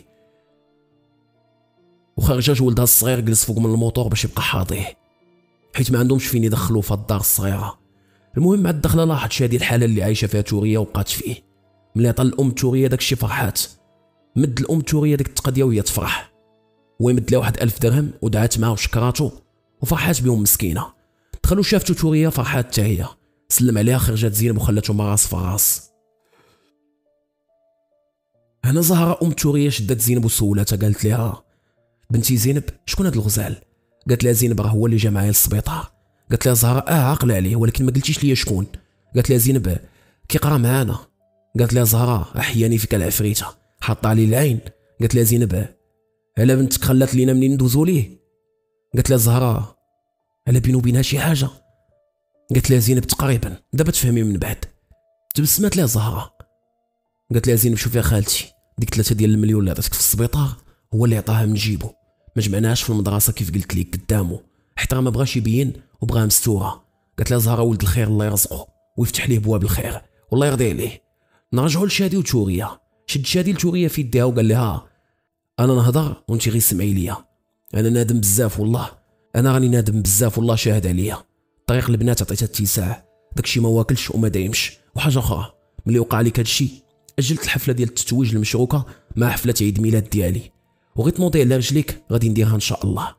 وخرجات ولدها الصغير جلس فوق من الموتور باش يبقى حاضيه، حيت ما عندهمش فين يدخلوه في الدار الصغيره. المهم مع الدخله لاحظ شادي الحاله اللي عايشه فيها توريه وبقات فيه. ملي عطى الام توريه داكشي فرحات، مد الام توريه ديك التقضيه وهي تفرح، ويمد لها واحد ألف درهم ودعات معاه وشكراتو وفرحات بهم مسكينه. دخلوا شافتو توريه فرحات حتى هي، سلم عليها، خرجت زينب وخلاتهم راس فراس. هنا زهره ام توريه شدت زينب وسولاتها، قالت لها بنتي زينب شكون هاد الغزال؟ قالت لها زينب راه هو اللي جا معايا للسبيطار. قالت لها زهره اه عاقله عليه ولكن ما قلتيش ليا شكون. قالت لها زينب كيقرا معانا. قالت لها زهره احياني فيك العفريته حاطه عليه العين. قالت لها زينب على بنتك خلات لينا منين ندوزو ليه. قالت لها زهره على بينو بينها شي حاجه. قالت لها زينب تقريبا دابا تفهمي من بعد. تبسمات لها زهره. قالت لها زينب شوفي يا خالتي، ديك ثلاثة ديال المليون اللي عطيتك في السبيطار هو اللي عطاها من جيبو، ما جمعناهاش في المدرسه كيف قلت لك قدامه، حتى ما بغاش يبين وبغاها مستوره. قالت لها زهره ولد الخير الله يرزقه ويفتح ليه بواب الخير والله يرضي عليه. نرجعوا لشادي وتوريه. شد شادي لتوريه في يديها وقال لها انا نهضر وانت غير سمعي ليا، انا نادم بزاف والله، انا راني نادم بزاف والله شاهد عليا. طريق البنات عطيتها اتساع، داكشي ما واكلش وما دايمش. وحاجه اخرى، ملي وقع لك هادشي اجلت الحفله ديال التتويج المشروكه مع حفله عيد ميلاد ديالي، وغيت نوضي على رجليك غادي نديرها ان شاء الله.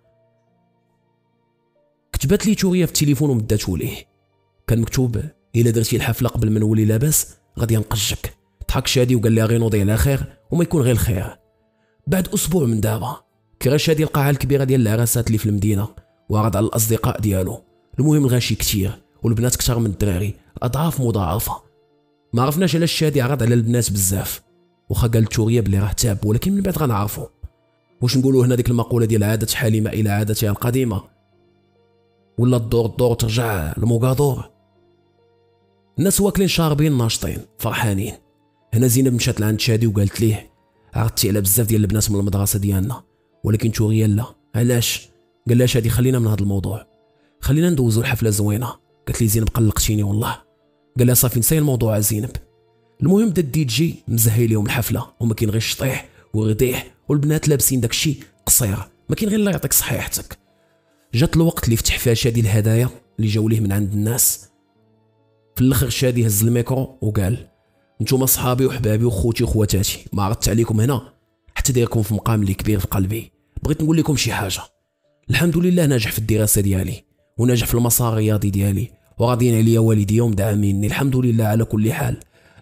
كتبت لي توريه في التليفون ومداتو ليه، كان مكتوب الا درتي الحفله قبل ما نولي لاباس غادي نقجك. ضحك شادي وقال لها غير نوضي على خير وما يكون غير الخير. بعد اسبوع من دابا كرا شادي القاعه الكبيره ديال العراسات اللي في المدينه وعرض على الاصدقاء ديالو. المهم الغاشي كتير والبنات كتر من الدراري اضعاف مضاعفه. ما عرفناش علاش شادي عرض على البنات بزاف، واخا قال توريه بلي راه تاب، ولكن من بعد غنعرفو. واش نقولوا هنا ديك المقوله ديال عادة حليمه الى عادتها القديمه، ولا الدور الدور ترجع لمقادور. الناس واكلين شاربين ناشطين فرحانين. هنا زينب مشات لعند شادي وقالت ليه عرضتي على بزاف ديال البنات من المدرسه ديالنا ولكن توريه لا. علاش؟ قال لها شادي خلينا من هذا الموضوع، خلينا ندوزو الحفله زوينه. قالت لي زينب قلقتيني والله. قال لها صافي نساي الموضوع زينب. المهم بدا الدي جي مزهي لهم الحفله وما كاين غير الشطيح والغطيح والبنات لابسين داكشي قصير، ما كاين غير الله يعطيك صحيحتك. جات الوقت اللي فتح فيها شادي الهدايا اللي جاو ليه من عند الناس. في الاخر شادي هز الميكرو وقال نتوما صحابي وحبابي وخوتي وخواتاتي، ما عرضت عليكم هنا حتى دايركم في مقام اللي كبير في قلبي. بغيت نقول لكم شي حاجه، الحمد لله ناجح في الدراسه ديالي وناجح في المسار الرياضي ديالي، وراضيين عليا والديا ومدعميني الحمد لله على كل حال.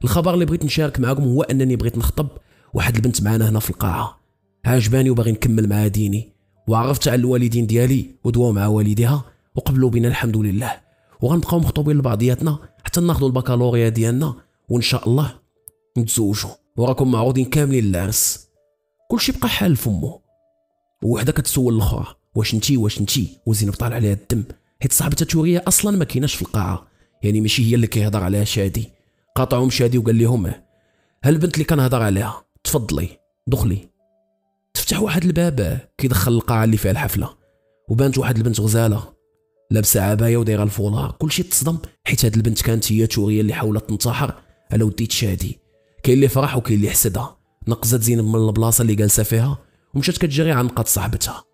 الخبر اللي بغيت نشارك معكم هو انني بغيت نخطب واحد البنت معنا هنا في القاعه، عجباني وباغي نكمل معها ديني، وعرفت على الوالدين ديالي ودواو مع والديها وقبلوا بنا الحمد لله، وغنبقاو مخطوبين لبعضياتنا حتى ناخذوا البكالوريا ديالنا وان شاء الله نتزوجوا، وراكم معروضين كاملين للعرس. كلشي بقى حال فمو، وحده كتسول الاخرى واش انتي واش انتي وزينب طالع عليها الدم، حيت صاحبتها توريه اصلا ما كايناش في القاعه، يعني ماشي هي اللي كيهضر عليها شادي. قاطعهم شادي وقال لهم ها البنت اللي كنهضر عليها تفضلي دخلي. تفتح واحد الباب كيدخل القاعه اللي فيها الحفله، وبانت واحد البنت غزاله لابسه عبايه ودايره الفولار. كلشي تصدم حيت هاد البنت كانت هي توريه اللي حاولت تنتحر على وديت شادي. كاين اللي فرح وكاين اللي حسدها. نقزت زينب من البلاصه اللي جالسه فيها ومشات كتجري عن نقاط صاحبتها،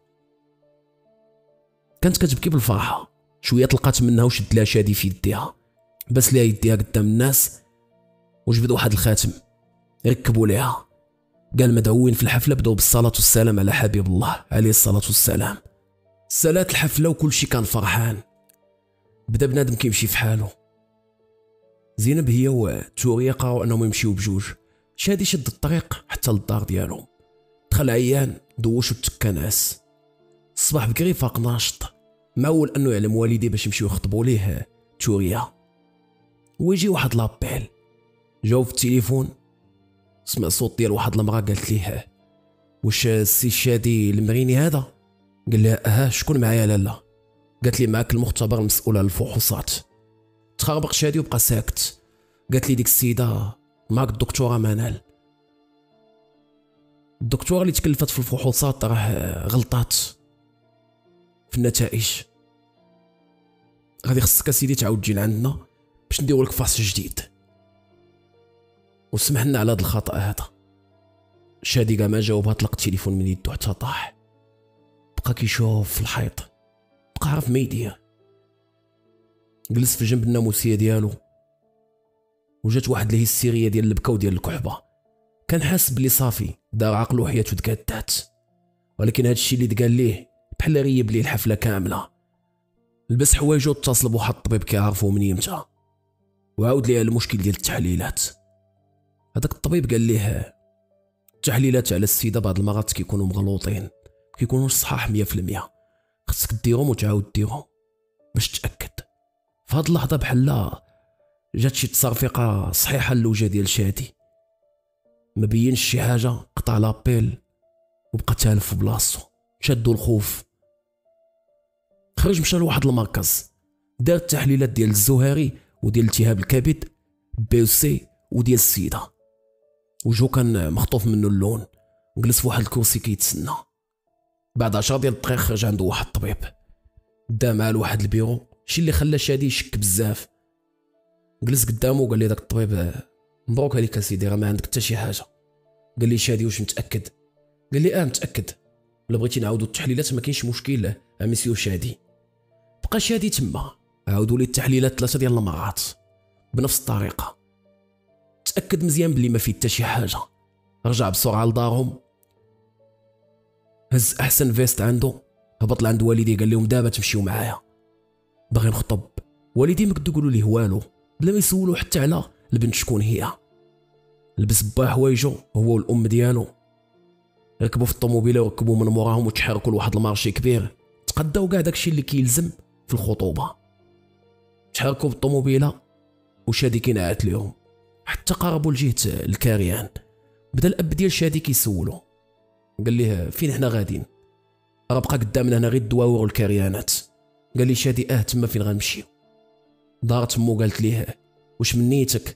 كانت كتبكي بالفرحه. شويه طلقات منها وشد لها شادي في يديها، بس ليها يديها قدام الناس وجبد واحد الخاتم ركبوا ليها. قال مدعوين في الحفله بداو بالصلاه والسلام على حبيب الله عليه الصلاه والسلام. سالات الحفله وكل شي كان فرحان. بدا بنادم كيمشي في حاله. زينب هي وتوريه قراو انهم يمشيو بجوج. شادي شد الطريق حتى للدار ديالهم، دخل عيان دوشو التكا ناس. الصباح بكري فاق ناشط، معول انه يعلم والديه باش يمشيو يخطبوا ليه توريه. ويجي واحد لابيل، جاو في التليفون سمع صوت ديال واحد المراه قالت ليه واش السي شادي المريني هذا؟ قال لها اه شكون معايا لالا؟ قالت لي معاك المختبر المسؤول على الفحوصات. تخربق شادي وبقى ساكت. قالت لي ديك السيده معك الدكتوره منال. الدكتوره اللي تكلفت في الفحوصات راه غلطات في النتائج، غادي خصك اسيدي تعاود تجي لعندنا باش نديرو لك فحص جديد وسمح لنا على هذا الخطا هذا. شادي كاع ما جاوبها، طلق التليفون من يدو حتى طاح. بقى كيشوف في الحيط، بقى عارف ما يدير. جلس في جنب الناموسيه ديالو وجات واحد الهستيريه ديال البكا وديال الكحبه. كان حاس بلي صافي دار عقلو وحياته تقادات، ولكن هذا الشيء اللي تقال ليه بحال غيب ليه الحفله كامله. لبس حوايجو واتصل بواحد الطبيب كيعرفو من يمتى، وعاود ليه المشكل ديال التحليلات. هذاك الطبيب قال ليه التحليلات على السيده بعض المرات كيكونوا مغلوطين، كيكونوش صحاح مية في المية، خصك ديرهم وتعاود ديرهم باش تاكد. في هاد اللحظه بحال جات شي تصرفيقه صحيحه للوجه ديال شادي، ما بينش شي حاجه، قطع لابيل وبقى تالف في بلاصتو. شادو الخوف، خرج مشى لواحد المركز، دار التحليلات ديال الزهري وديال التهاب الكبد بي سي وديال السيده. وجهو كان مخطوف منه اللون، جلس في واحد الكرسي كيتسنى. بعد عشرة ديال الدقائق خرج عنده واحد الطبيب، دا معاه لواحد البيرو، شي اللي خلى شادي يشك بزاف. جلس قدامه وقال لي داك الطبيب مبروك عليك اسيدي راه ما عندك حتى شي حاجه. قال لي شادي واش متاكد؟ قال لي اه متاكد، ولا بغيتي نعاودوا التحليلات ما كاينش مشكل امسيو شادي. بقى شادي تما، عاودوا لي التحليلات ثلاثه ديال المرات بنفس الطريقه. تاكد مزيان بلي ما فيه حتى شي حاجه. رجع بسرعه لدارهم، هز احسن فيست عنده، هبط لعند والديه قال لهم دابا تمشيو معايا، باغي نخطب. والديه ما كدو يقولوا ليه والو بلا ما يسولوا حتى على البنت شكون هي. لبس با حوايجو هو والام ديالو، ركبوا في الطوموبيله وركبوا من موراهم وتحركوا لواحد المارشي كبير. تقداو كاع داكشي اللي كيلزم في الخطوبه. تحركوا بالطوموبيله وشادي كينعت ليهم حتى قربوا لجهه الكاريان. بدا الاب ديال شادي كيسولو، قال ليه فين حنا غاديين؟ راه بقى قدامنا هنا غير الدواور والكريانات. قال لي شادي اه تما فين غنمشيو. دارت مو قالت ليه واش من نيتك؟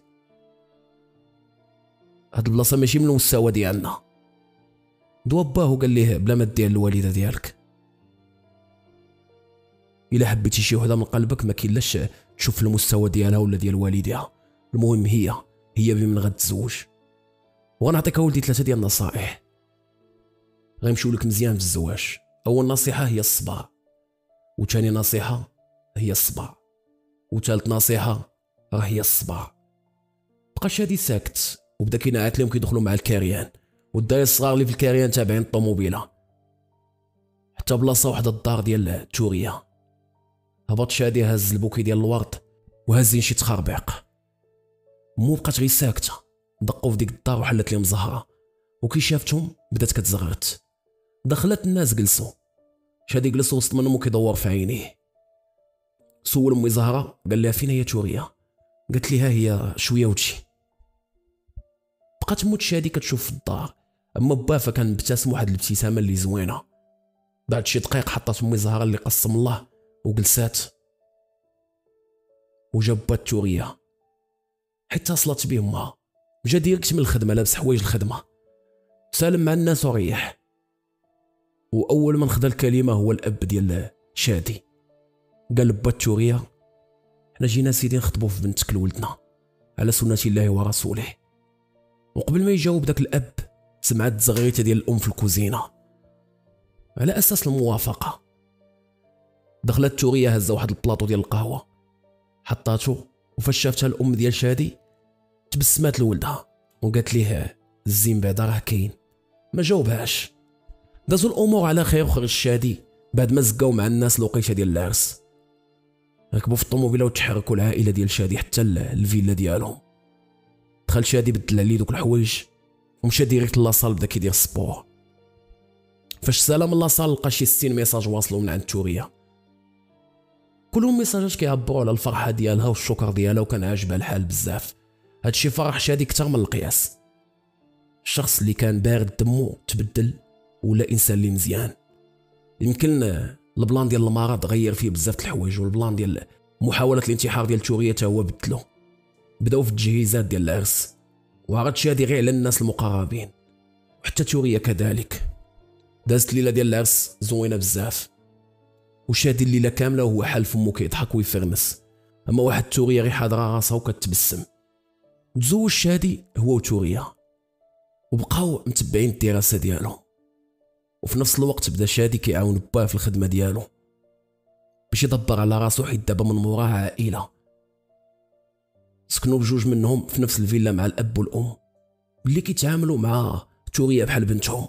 هاد البلاصه ماشي من المستوى ديالنا. دوا باه وقال ليه بلا ما دير الوالده ديالك، الا حبيتي شي وحده من قلبك ما كاين لاش تشوف المستوى ديالها ولا ديال والديها، المهم هي هي بمن غتزوج. وغنعطيك اولدي ثلاثه ديال النصائح غيمشيو لك مزيان في الزواج. اول نصيحه هي الصبر، وثاني نصيحه هي الصبر، وثالث نصيحه راه هي الصبر. بقى شادي ساكت وبدا كينعت لهم كيدخلوا مع الكاريان، والداير الصغار اللي في الكاريان تابعين الطوموبيله حتى بلاصه واحده الدار ديال التوريه. هبط شادي هز البوكي ديال الورد وهزين شي تخربيق. مو بقات غير ساكته، دقوا في ديك الدار وحلت لهم زهره، وكي شافتهم بدات كتزغرت. دخلت الناس جلسوا، شادي جلس وسط منهم وكيدور في عينيه. سول امي زهره قال لها فين هي توريه؟ قالت لي ها هي شويه وتجي. بقات موت شادي كتشوف في الدار، اما با فكان مبتسم واحد الابتسامه اللي زوينه. بعد شي دقائق حطات امي زهره اللي قسم الله وجلسات وجابت توريه حتى وصلت به امها. جا ديريكت من الخدمه لابس حوايج الخدمه، سالم مع الناس وريح. واول من خدا الكلمه هو الاب ديال شادي. قال لبات توريه حنا جينا سيدي نخطبوا في بنتك لولدنا على سنه الله ورسوله. وقبل ما يجاوب داك الاب سمعت زغيته ديال الام في الكوزينه على اساس الموافقه. دخلت توريه هزه واحد البلاطو ديال القهوه حطاتو، وفاش شافتها الام ديال شادي تبسمات لولدها وقالت ليه الزين بعدا راه كاين. ما جاوبهاش. دازو الامور على خير وخرج شادي بعد ما زقاو مع الناس الوقيته ديال العرس. ركبوا في الطوموبيله وتحركوا العائله ديال شادي حتى الفيلا ديالهم. دخل شادي بدل عليه دوك الحوايج ومشى ديريكت لاصال بدا كيدير السبور. فاش سالا من لاصال لقى شي ستين ميساج واصلوا من عند توريه، كلهم ميساجات كيعبروا على الفرحه ديالها والشكر ديالها، وكان عاجبها الحال بزاف. هادشي فرح شادي كتر من القياس. الشخص اللي كان بارد دمو تبدل ولا انسان اللي مزيان. يمكن البلان ديال المرض غير فيه بزاف د الحوايج، والبلان ديال محاوله الانتحار ديال توريه تا هو بدلو. بداو في التجهيزات ديال العرس، وعرض شادي غير على الناس المقربين وحتى توريه كذلك. دازت الليله ديال العرس زوينه بزاف، وشادي الليله كامله وهو حال فمو كيضحك ويفرنس، اما واحد توريه غير حاضره راسها وكتبسم. تزوج شادي هو وتوريه وبقاو متبعين الدراسه ديالهم، وفي نفس الوقت بدا شادي كيعاون باه في الخدمه ديالو باش يدبر على راسو، حيت دابا من موراه عائله. سكنوا بجوج منهم في نفس الفيلا مع الاب والام اللي كيتعاملوا مع توريه بحال بنتهم.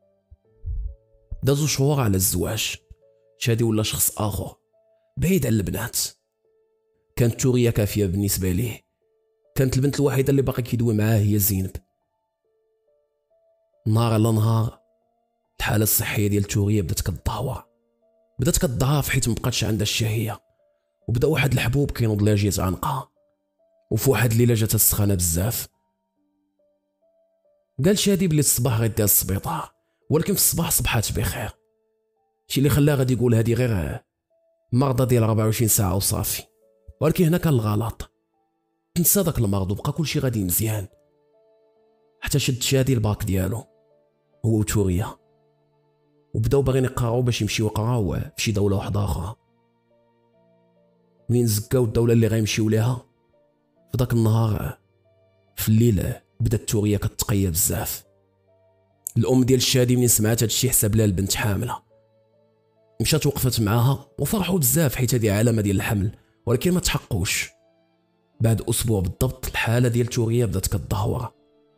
دازو شهور على الزواج، شادي ولا شخص اخر بعيد على البنات. كانت توريه كافيه بالنسبه ليه، كانت البنت الوحيده اللي باقي كيدوي معاه هي زينب. نهار على نهار الحاله الصحيه ديال توريه بدات كتدهور، بدات كتضعف حيت مبقاتش عندها الشهيه، وبدا واحد الحبوب كينوض لها جهه عنقها. وفي واحد الليله جات السخانه بزاف. قال شادي بلي الصباح غيديها للسبيطار، ولكن في الصباح صبحات بخير. شي اللي خلاه غادي يقول هادي غير مرضى ديال أربعة وعشرين ساعه وصافي، ولكن هنا كان الغلط. تنسى داك المرض وبقى كلشي غادي مزيان. حتى شد شادي الباك ديالو هو وتوريه، وبداو باغيين يقراو باش يمشيو يقراو في شي دوله واحده اخرى. منين زكاو الدوله اللي غيمشيو ليها، في داك النهار في الليل بدات توريه كتقيا بزاف. الام ديال شادي منين سمعت هادشي حسب لها البنت حامله، مشات وقفت معاها وفرحوا بزاف حيت هذه علامه ديال الحمل، ولكن ما تحققوش. بعد اسبوع بالضبط الحاله ديال توريه بدات كتدهور.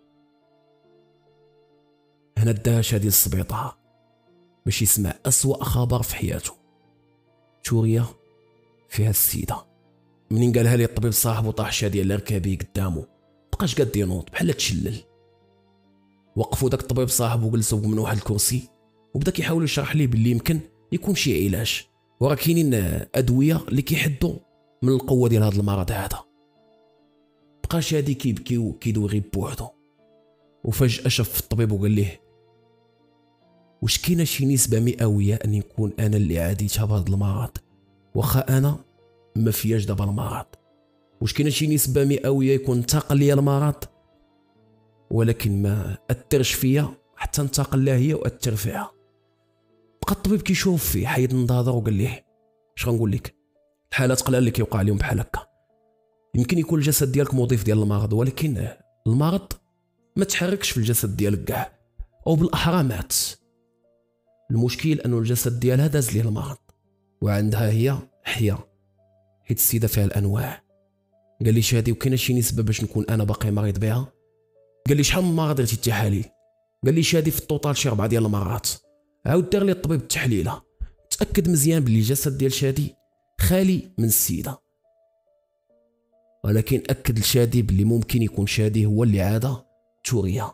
هنا داها شادي للسبيطار باش يسمع اسوأ خبر في حياته. توريه فيها السيده. منين قالها لي الطبيب صاحبو طاح شادي على ركابيه قدامه، بقاش قاد ينوض بحال تشلل. وقفوا داك الطبيب صاحبو جلسوا من واحد الكرسي وبدا كيحاول يشرح ليه باللي يمكن يكون شي علاج، وراه كاينين ادويه اللي كيحدوا من القوه ديال هذا المرض هذا. بقى شادي كيبكي وكيدوي غير بوحدو، وفجاه شاف الطبيب وقال ليه واش كاينه شي نسبه مئويه ان يكون انا اللي عاديت بهذا المرض، واخا انا ما فياش دابا المرض. واش كاينه شي نسبه مئويه يكون انتقل ليا المرض ولكن ما اثرش فيا حتى انتقل لها هي واثر فيها. بقى الطبيب كيشوف فيه حيد النظر وقال ليه اش غنقول لك، الحالات قلال اللي كيوقع لهم بحال هكا. يمكن يكون الجسد ديالك مضيف ديال المرض، ولكن المرض ما تحركش في الجسد ديالك كاع، او بالاحرى مات. المشكل انه الجسد ديالها داز ليه المرض وعندها هي حيا، حيت السيده فيها الانواع. قال لي شادي وكاينه شي نسبه باش نكون انا باقي مريض بها؟ قال لي شحال من مره درتي التحاليل؟ قال لي شادي في الطوطال شي اربعه ديال المرات. عاود دار لي الطبيب التحليله، تاكد مزيان بلي الجسد ديال شادي خالي من السيده. ولكن أكد لشادي بلي ممكن يكون شادي هو اللي عاد توريا.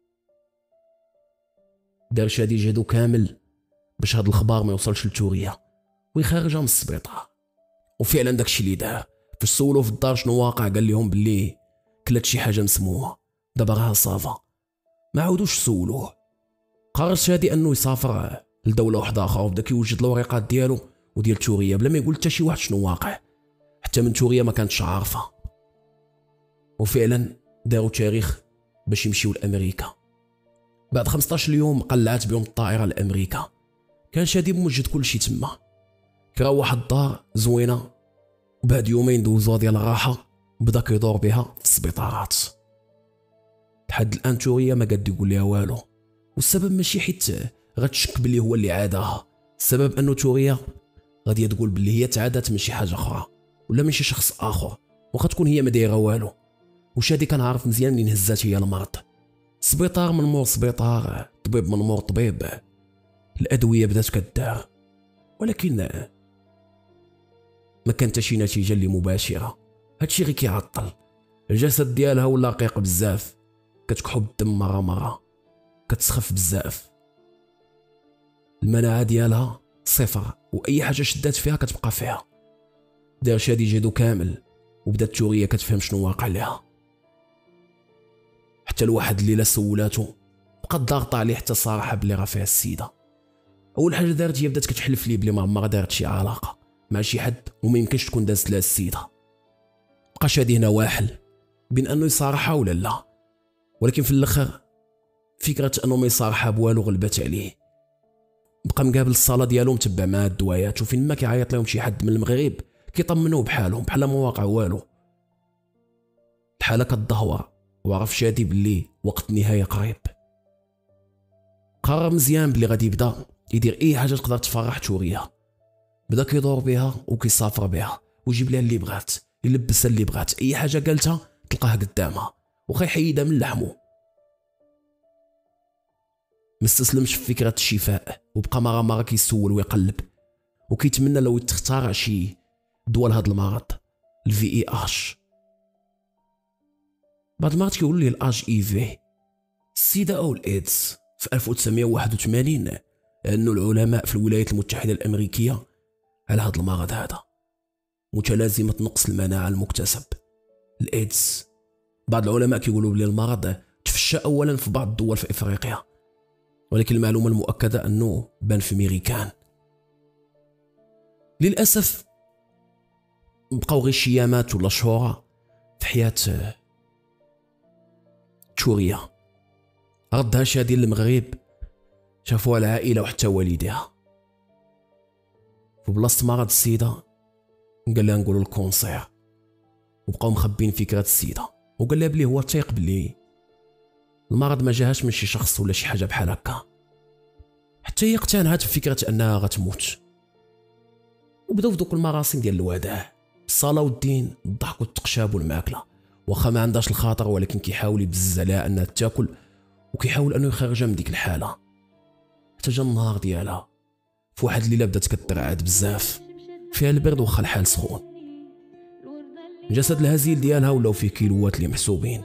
دار شادي جهدو كامل باش هاد الخبار ما يوصلش لتوريا ويخرجها من السبيطار، وفعلا داكشي اللي دار. فاش سولوه في الدار شنو واقع قال لهم بلي كلات شي حاجه مسمومه، دابا راه صافا. ما عاودوش سولوه. قرر شادي انه يسافر لدوله واحده اخرى وبدا كيوجد الوريقات ديالو وديال توريا بلا ما يقول حتى شي واحد شنو واقع، حتى من توريا ما كانتش عارفه. وفعلا داروا تاريخ باش يمشيو لامريكا. بعد خمسطاش يوم قلعت بهم الطائره لامريكا. كان شادي موجد كلشي تما، كرا واحد الدار زوينه، وبعد يومين دوزوها ديال الراحه بدا كيدور بها في السبيطارات. لحد الان توريا ما قاد يقول لها والو، والسبب ماشي حيت غتشك بلي هو اللي عاداها، السبب انه توريا غادي تقول بلي هي تعادات من شي حاجه اخرى ولا من شي شخص اخر، واخا تكون هي ما دايره والو. وشادي كان عارف مزيان منين هزات هي المرض. سبيطار من مور سبيطار، طبيب من مور طبيب، الادويه بدات كدار، ولكن ما كان حتى شي نتيجه اللي مباشره. هادشي غير كيعطل. الجسد ديالها ولا رقيق بزاف، كتكحب الدم مره مره، كتسخف بزاف، المناعه ديالها صفر، واي حاجه شدات فيها كتبقى فيها. دار شادي جهدو كامل وبدات توريا كتفهم شنو واقع لها. حتى لواحد الليله سولاتو بقات ضاغطه عليه حتى صراحه بلي راه فيها السيده. اول حاجه دارت هي بدات كتحلف ليه بلي ما عمرها دارت شي علاقه مع شي حد وما يمكنش تكون دازت لها السيده. بقى شادي هنا واحل بين انه يصارحها ولا لا، ولكن في الاخر فكره انه ما يصارحها بوالو غلبت عليه. بقى مقابل الصاله ديالو متبع مع الدوايات، وفين ما كيعيط لهم شي حد من المغرب كيطمنوه بحالهم بحال ما واقع والو. الحاله كتدهور، وعرف شادي باللي وقت النهايه قريب. قرر مزيان بلي غادي يبدا يدير اي حاجه تقدر تفرح توريا. بدا كيدور بها وكيسافر بها ويجيب لها اللي بغات، يلبسها اللي بغات، اي حاجه قالتها تلقاها قدامها وخا يحيدها من لحمه. ما استسلمش في فكره الشفاء، وبقى مره مره كيسول ويقلب وكيتمنى لو تختار شي دواء لهذا المرض، الفي اي اش. بعد ما كيقول لي الاج اي في، السيده او الايدز، في ألف وتسعمائة وواحد وثمانين انه العلماء في الولايات المتحده الامريكيه على هذا المرض هذا، متلازمه نقص المناعه المكتسب، الايدز. بعض العلماء كيقولوا بلي المرض تفشى اولا في بعض الدول في افريقيا، ولكن المعلومه المؤكده انه بان في ميريكان. للاسف بقاو غير شيامات ولا شهورة في حياه توريا. ردها شادي للمغرب، شافوها العائله وحتى والديها. في بلاصه مرض السيده قال لها نقولوا الكونسير، وبقاو مخبين فكره السيده، وقال لها بلي هو تيق بلي المرض ما جاهش من شي شخص ولا شي حاجه بحال هكا. حتى هي اقتنعت بفكره انها غتموت. وبداو في دوك المراسم ديال الوداع، الصلاه والدين، الضحك والتقشاب والماكله. واخا ما عندهاش الخاطر، ولكن كيحاول يبزز عليها انها تاكل، وكيحاول انه يخرجها من ديك الحاله. حتى جا النهار ديالها، في واحد الليله بدات كترعد بزاف، فيها البرد واخا الحال سخون. الجسد الهزيل ديالها ولاو فيه كيلوات اللي محسوبين.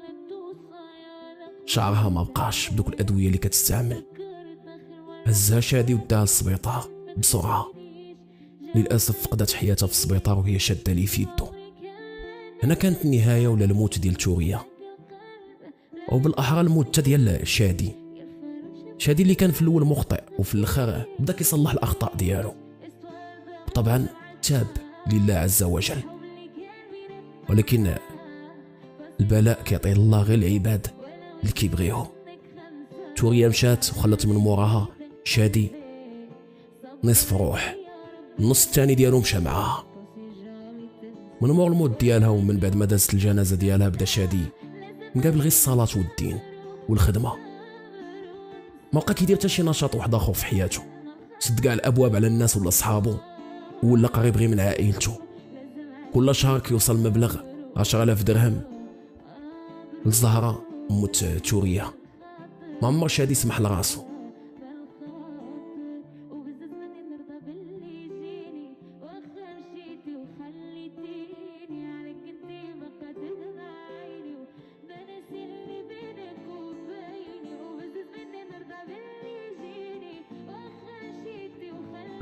شعرها ما بقاش بدوك الادويه اللي كتستعمل. هزها شادي وداها للسبيطار بسرعه. للاسف فقدت حياتها في السبيطار وهي شاده ليه في يدو. هنا كانت النهايه ولا الموت ديال توريا، او بالاحرى الموت ديال شادي. شادي اللي كان في الاول مخطئ وفي الاخر بدا كيصلح الاخطاء ديالو، طبعا تاب لله عز وجل. ولكن البلاء كيعطيه الله غير العباد اللي كيبغيوه. توريا مشات وخلت من موراها شادي نصف روح، النص الثاني ديالو مشى معاها. من مور الموت ديالها ومن بعد ما دازت الجنازه ديالها بدا شادي مقابل غير الصلاه والدين والخدمه. ما بقى كيدير حتى شي نشاط واحد اخر في حياته، سد كاع الابواب على الناس ولا صحابو، ولا قريب غير من عائلته. كل شهر كيوصل مبلغ عشرة آلاف درهم للزهره موت توريا. ما عمر شادي سمح لراسو.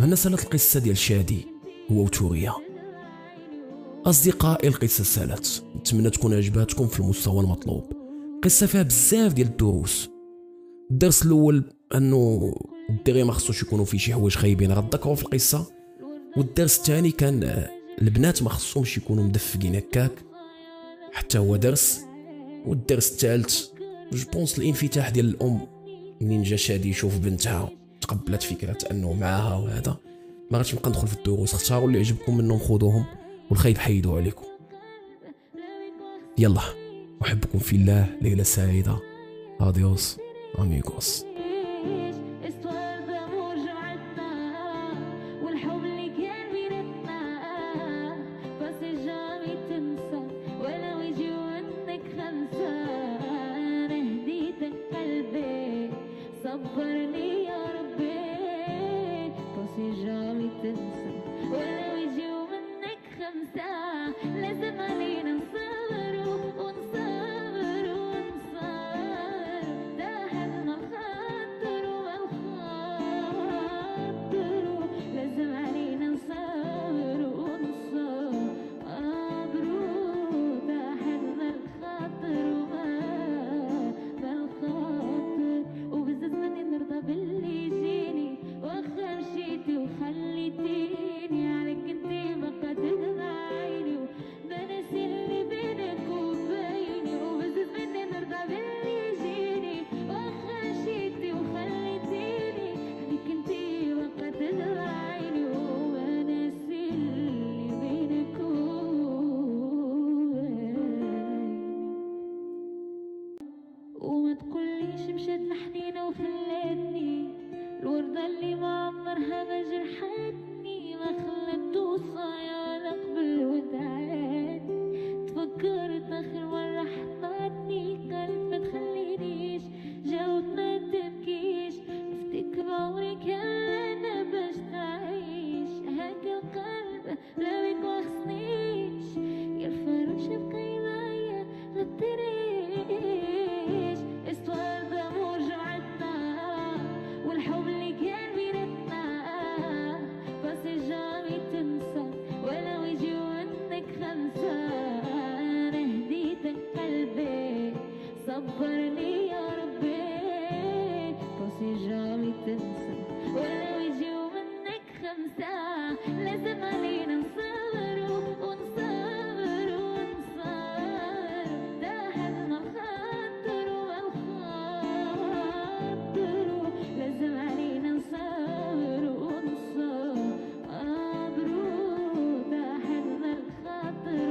هنا سالت القصة ديال شادي هو وتوريا. أصدقائي القصة سالت، نتمنى تكون عجباتكم في المستوى المطلوب. قصة فيها بزاف ديال الدروس. الدرس الأول أنه الدري ما خصوش يكونوا فيه شي حوايج خايبين غتذكروا في القصة. والدرس الثاني كان البنات ما خصهمش يكونوا مدفقين هكاك، حتى هو درس. والدرس الثالث جو بونس الانفتاح ديال الأم منين جا شادي يشوف بنتها تقبلت فكرة أنه معاها، وهذا ما غاديش نبقى ندخل في الدروس. اختاروا اللي عجبكم منهم خذوهم والخايب حيدوا عليكم. يلا أحبكم في الله، ليلة سعيدة. اديوس اميغوس. صبرني يا ربي بس جامي تنسى ولو يجيو منك خمسة. لازم علينا نصبر ونصبر ونصبر، ده حلنا الخاطر والخاطر. لازم علينا نصبر ونصبر، ده حلنا الخاطر والخاطر. وبزز مني نرضى باللي يجيني، واخا مشيتي وخليتيني عليك انتي بقى تدمع عيني، وبنسي اللي بينك وبيني. وبزز مني نرضى باللي يجيني، واخا مشيتي وخليتيني عليك انتي بقى تدمع عيني، وبنسي اللي بينك وبيني. وما تقوليش مشات لحنينة وخلتني الوردة اللي ما عمرها ما جرحتني، ما خلت توصايا ولا قبل ودعتني. تفكرت آخر مرة حطتني قالت ما تخلينيش، جاوبت ما تبكيش، نفتك بعمري كان باش تعيش. هاك القلب لا بيك مخصنيش، يا الفرش بقي معايا غتريش. استوار دمور جوعتنا والحب اللي كان بيناتنا، بس جامي تنسى ولو يجيو منك خمسة. أنا هديتك قلبي صبرني يا ربي، بس جامي تنسى ولو يجيو منك خمسة. لازم علينا نصبر ونصبر ونصبر، ده حلنا الخاطر والخاطر. لازم علينا نصبر ونصبر، ده حلنا الخاطر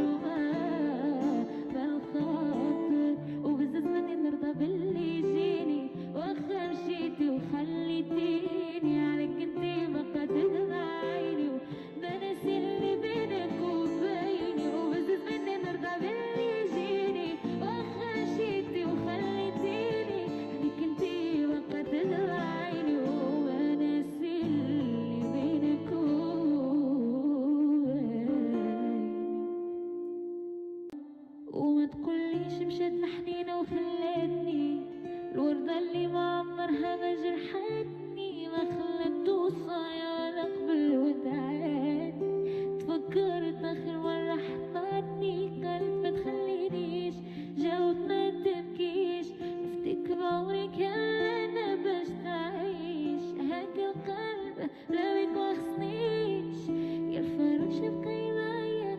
والخاطر. وبزز مني نرضى باللي يجيني، واخا مشيتي وخليتيني عليك انتي بقى تدمع عيني، وبنسي اللي بينك وبيني. وبزز مني نرضى باللي يجيني، واخا مشيتي وخليتيني عليك انتي بقى تدمع عيني، وبنسي اللي بينك وبيني. وما تقوليش مشات لحنينة وخلتني الوردة اللي ما عمرها ما جرحتني، ما خلت توصايا ولا قبل ودعتني. تفكرت آخر مرة حطتني قالت ما تخلينيش، جاوبت ما تبكيش، نفتك بعمري كان باش تعيش. هاك القلب لا بيك مخصنيش، يا الفرش بقي معايا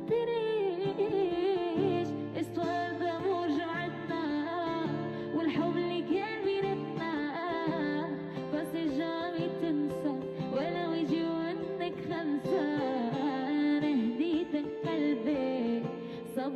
غتريش. استوار دمور جوعتنا والحب اللي كان بيناتنا، بس جامي تنسى ولو يجيو منك خمسة. أنا هديتك قلبي صبرني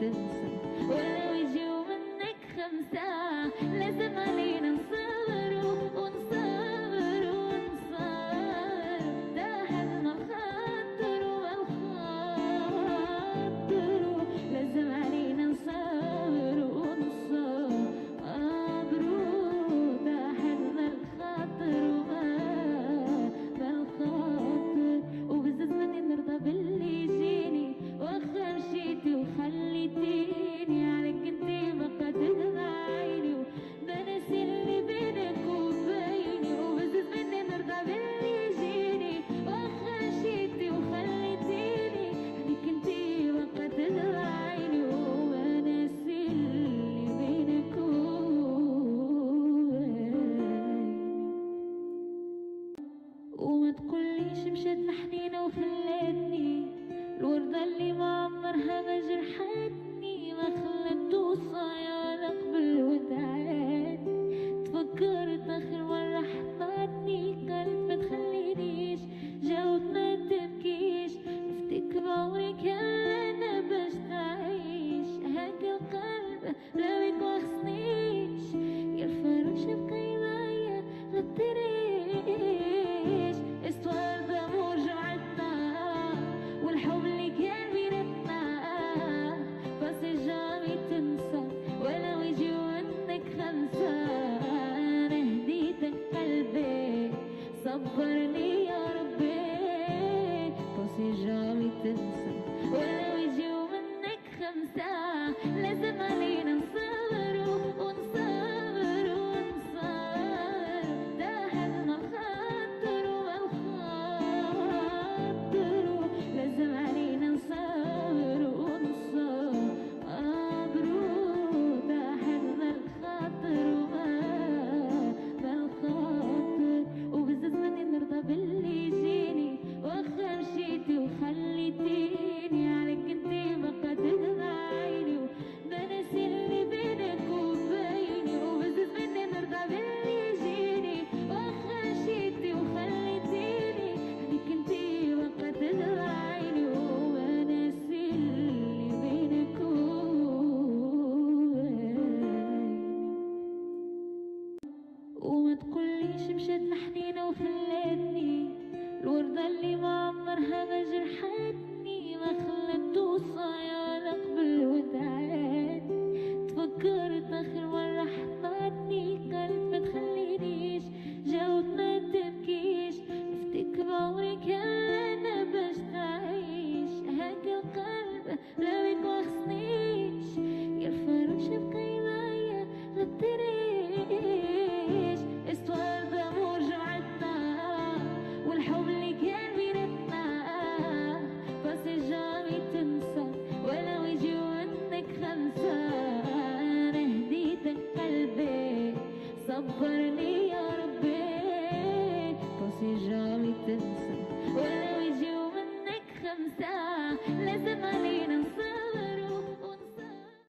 تنسى ولو يجيو منك خمسة لازم علينا نصبر ونصبر ونصبر ده حدنا الخاطر والخاطر لازم علينا نصبر ونصبر ده حدنا الخاطر والخاطر وبزز مني نرضى باللي يجيني واخا مشيتي وخليتيني عليك انتي بقى تدمع عيني وده ناسي اللي بينك وبيني وبزز مني نرضى باللي يجيني واخا مشيتي وخليتيني عليك انتي بقى تدمع عيني وده ناسي اللي بينك وبيني وما تقوليش مشات محنينة وخلتني الوردة اللي ما عمرها ما جرحتني ما خلت توصايا ولا قبل ودعتني تفكرت آخر مرة حطتني قالت ما تخلينيش جاوبت ما تبكيش نفتك بعمري كان أنا باش تعيش هاك القلب بلاويك مخصنيش يا الفرش بقى معايا غتريش استوار دامور جمعتنا والحب اللي كان بيناتنا بس جامي تنسى ولو يجيو منك خمسة أنا هديتك قلبي صبرني يا ربي بس جامي تنسى ولو يجيو منك خمسة لازم علينا نصبر ونصبر ونصبر ده حدنا الخاطر والخاطر لازم علينا نصبر ونصبر ده حدنا الخاطر والخاطر وبزز مني نرضى باللي يجيني واخا مشيتي وخليتيني عليك انتي بقى تدمع عيني وده ناسي اللي بينك وبيني وبزز مني نرضى باللي يجيني واخا مشيتي وخليتيني عليك انتي بقى تدمع عيني وده ناسي اللي بينك وبيني وما تقوليش مشات محنينة وخلتني الوردة اللي ما عمرها ما جرحتني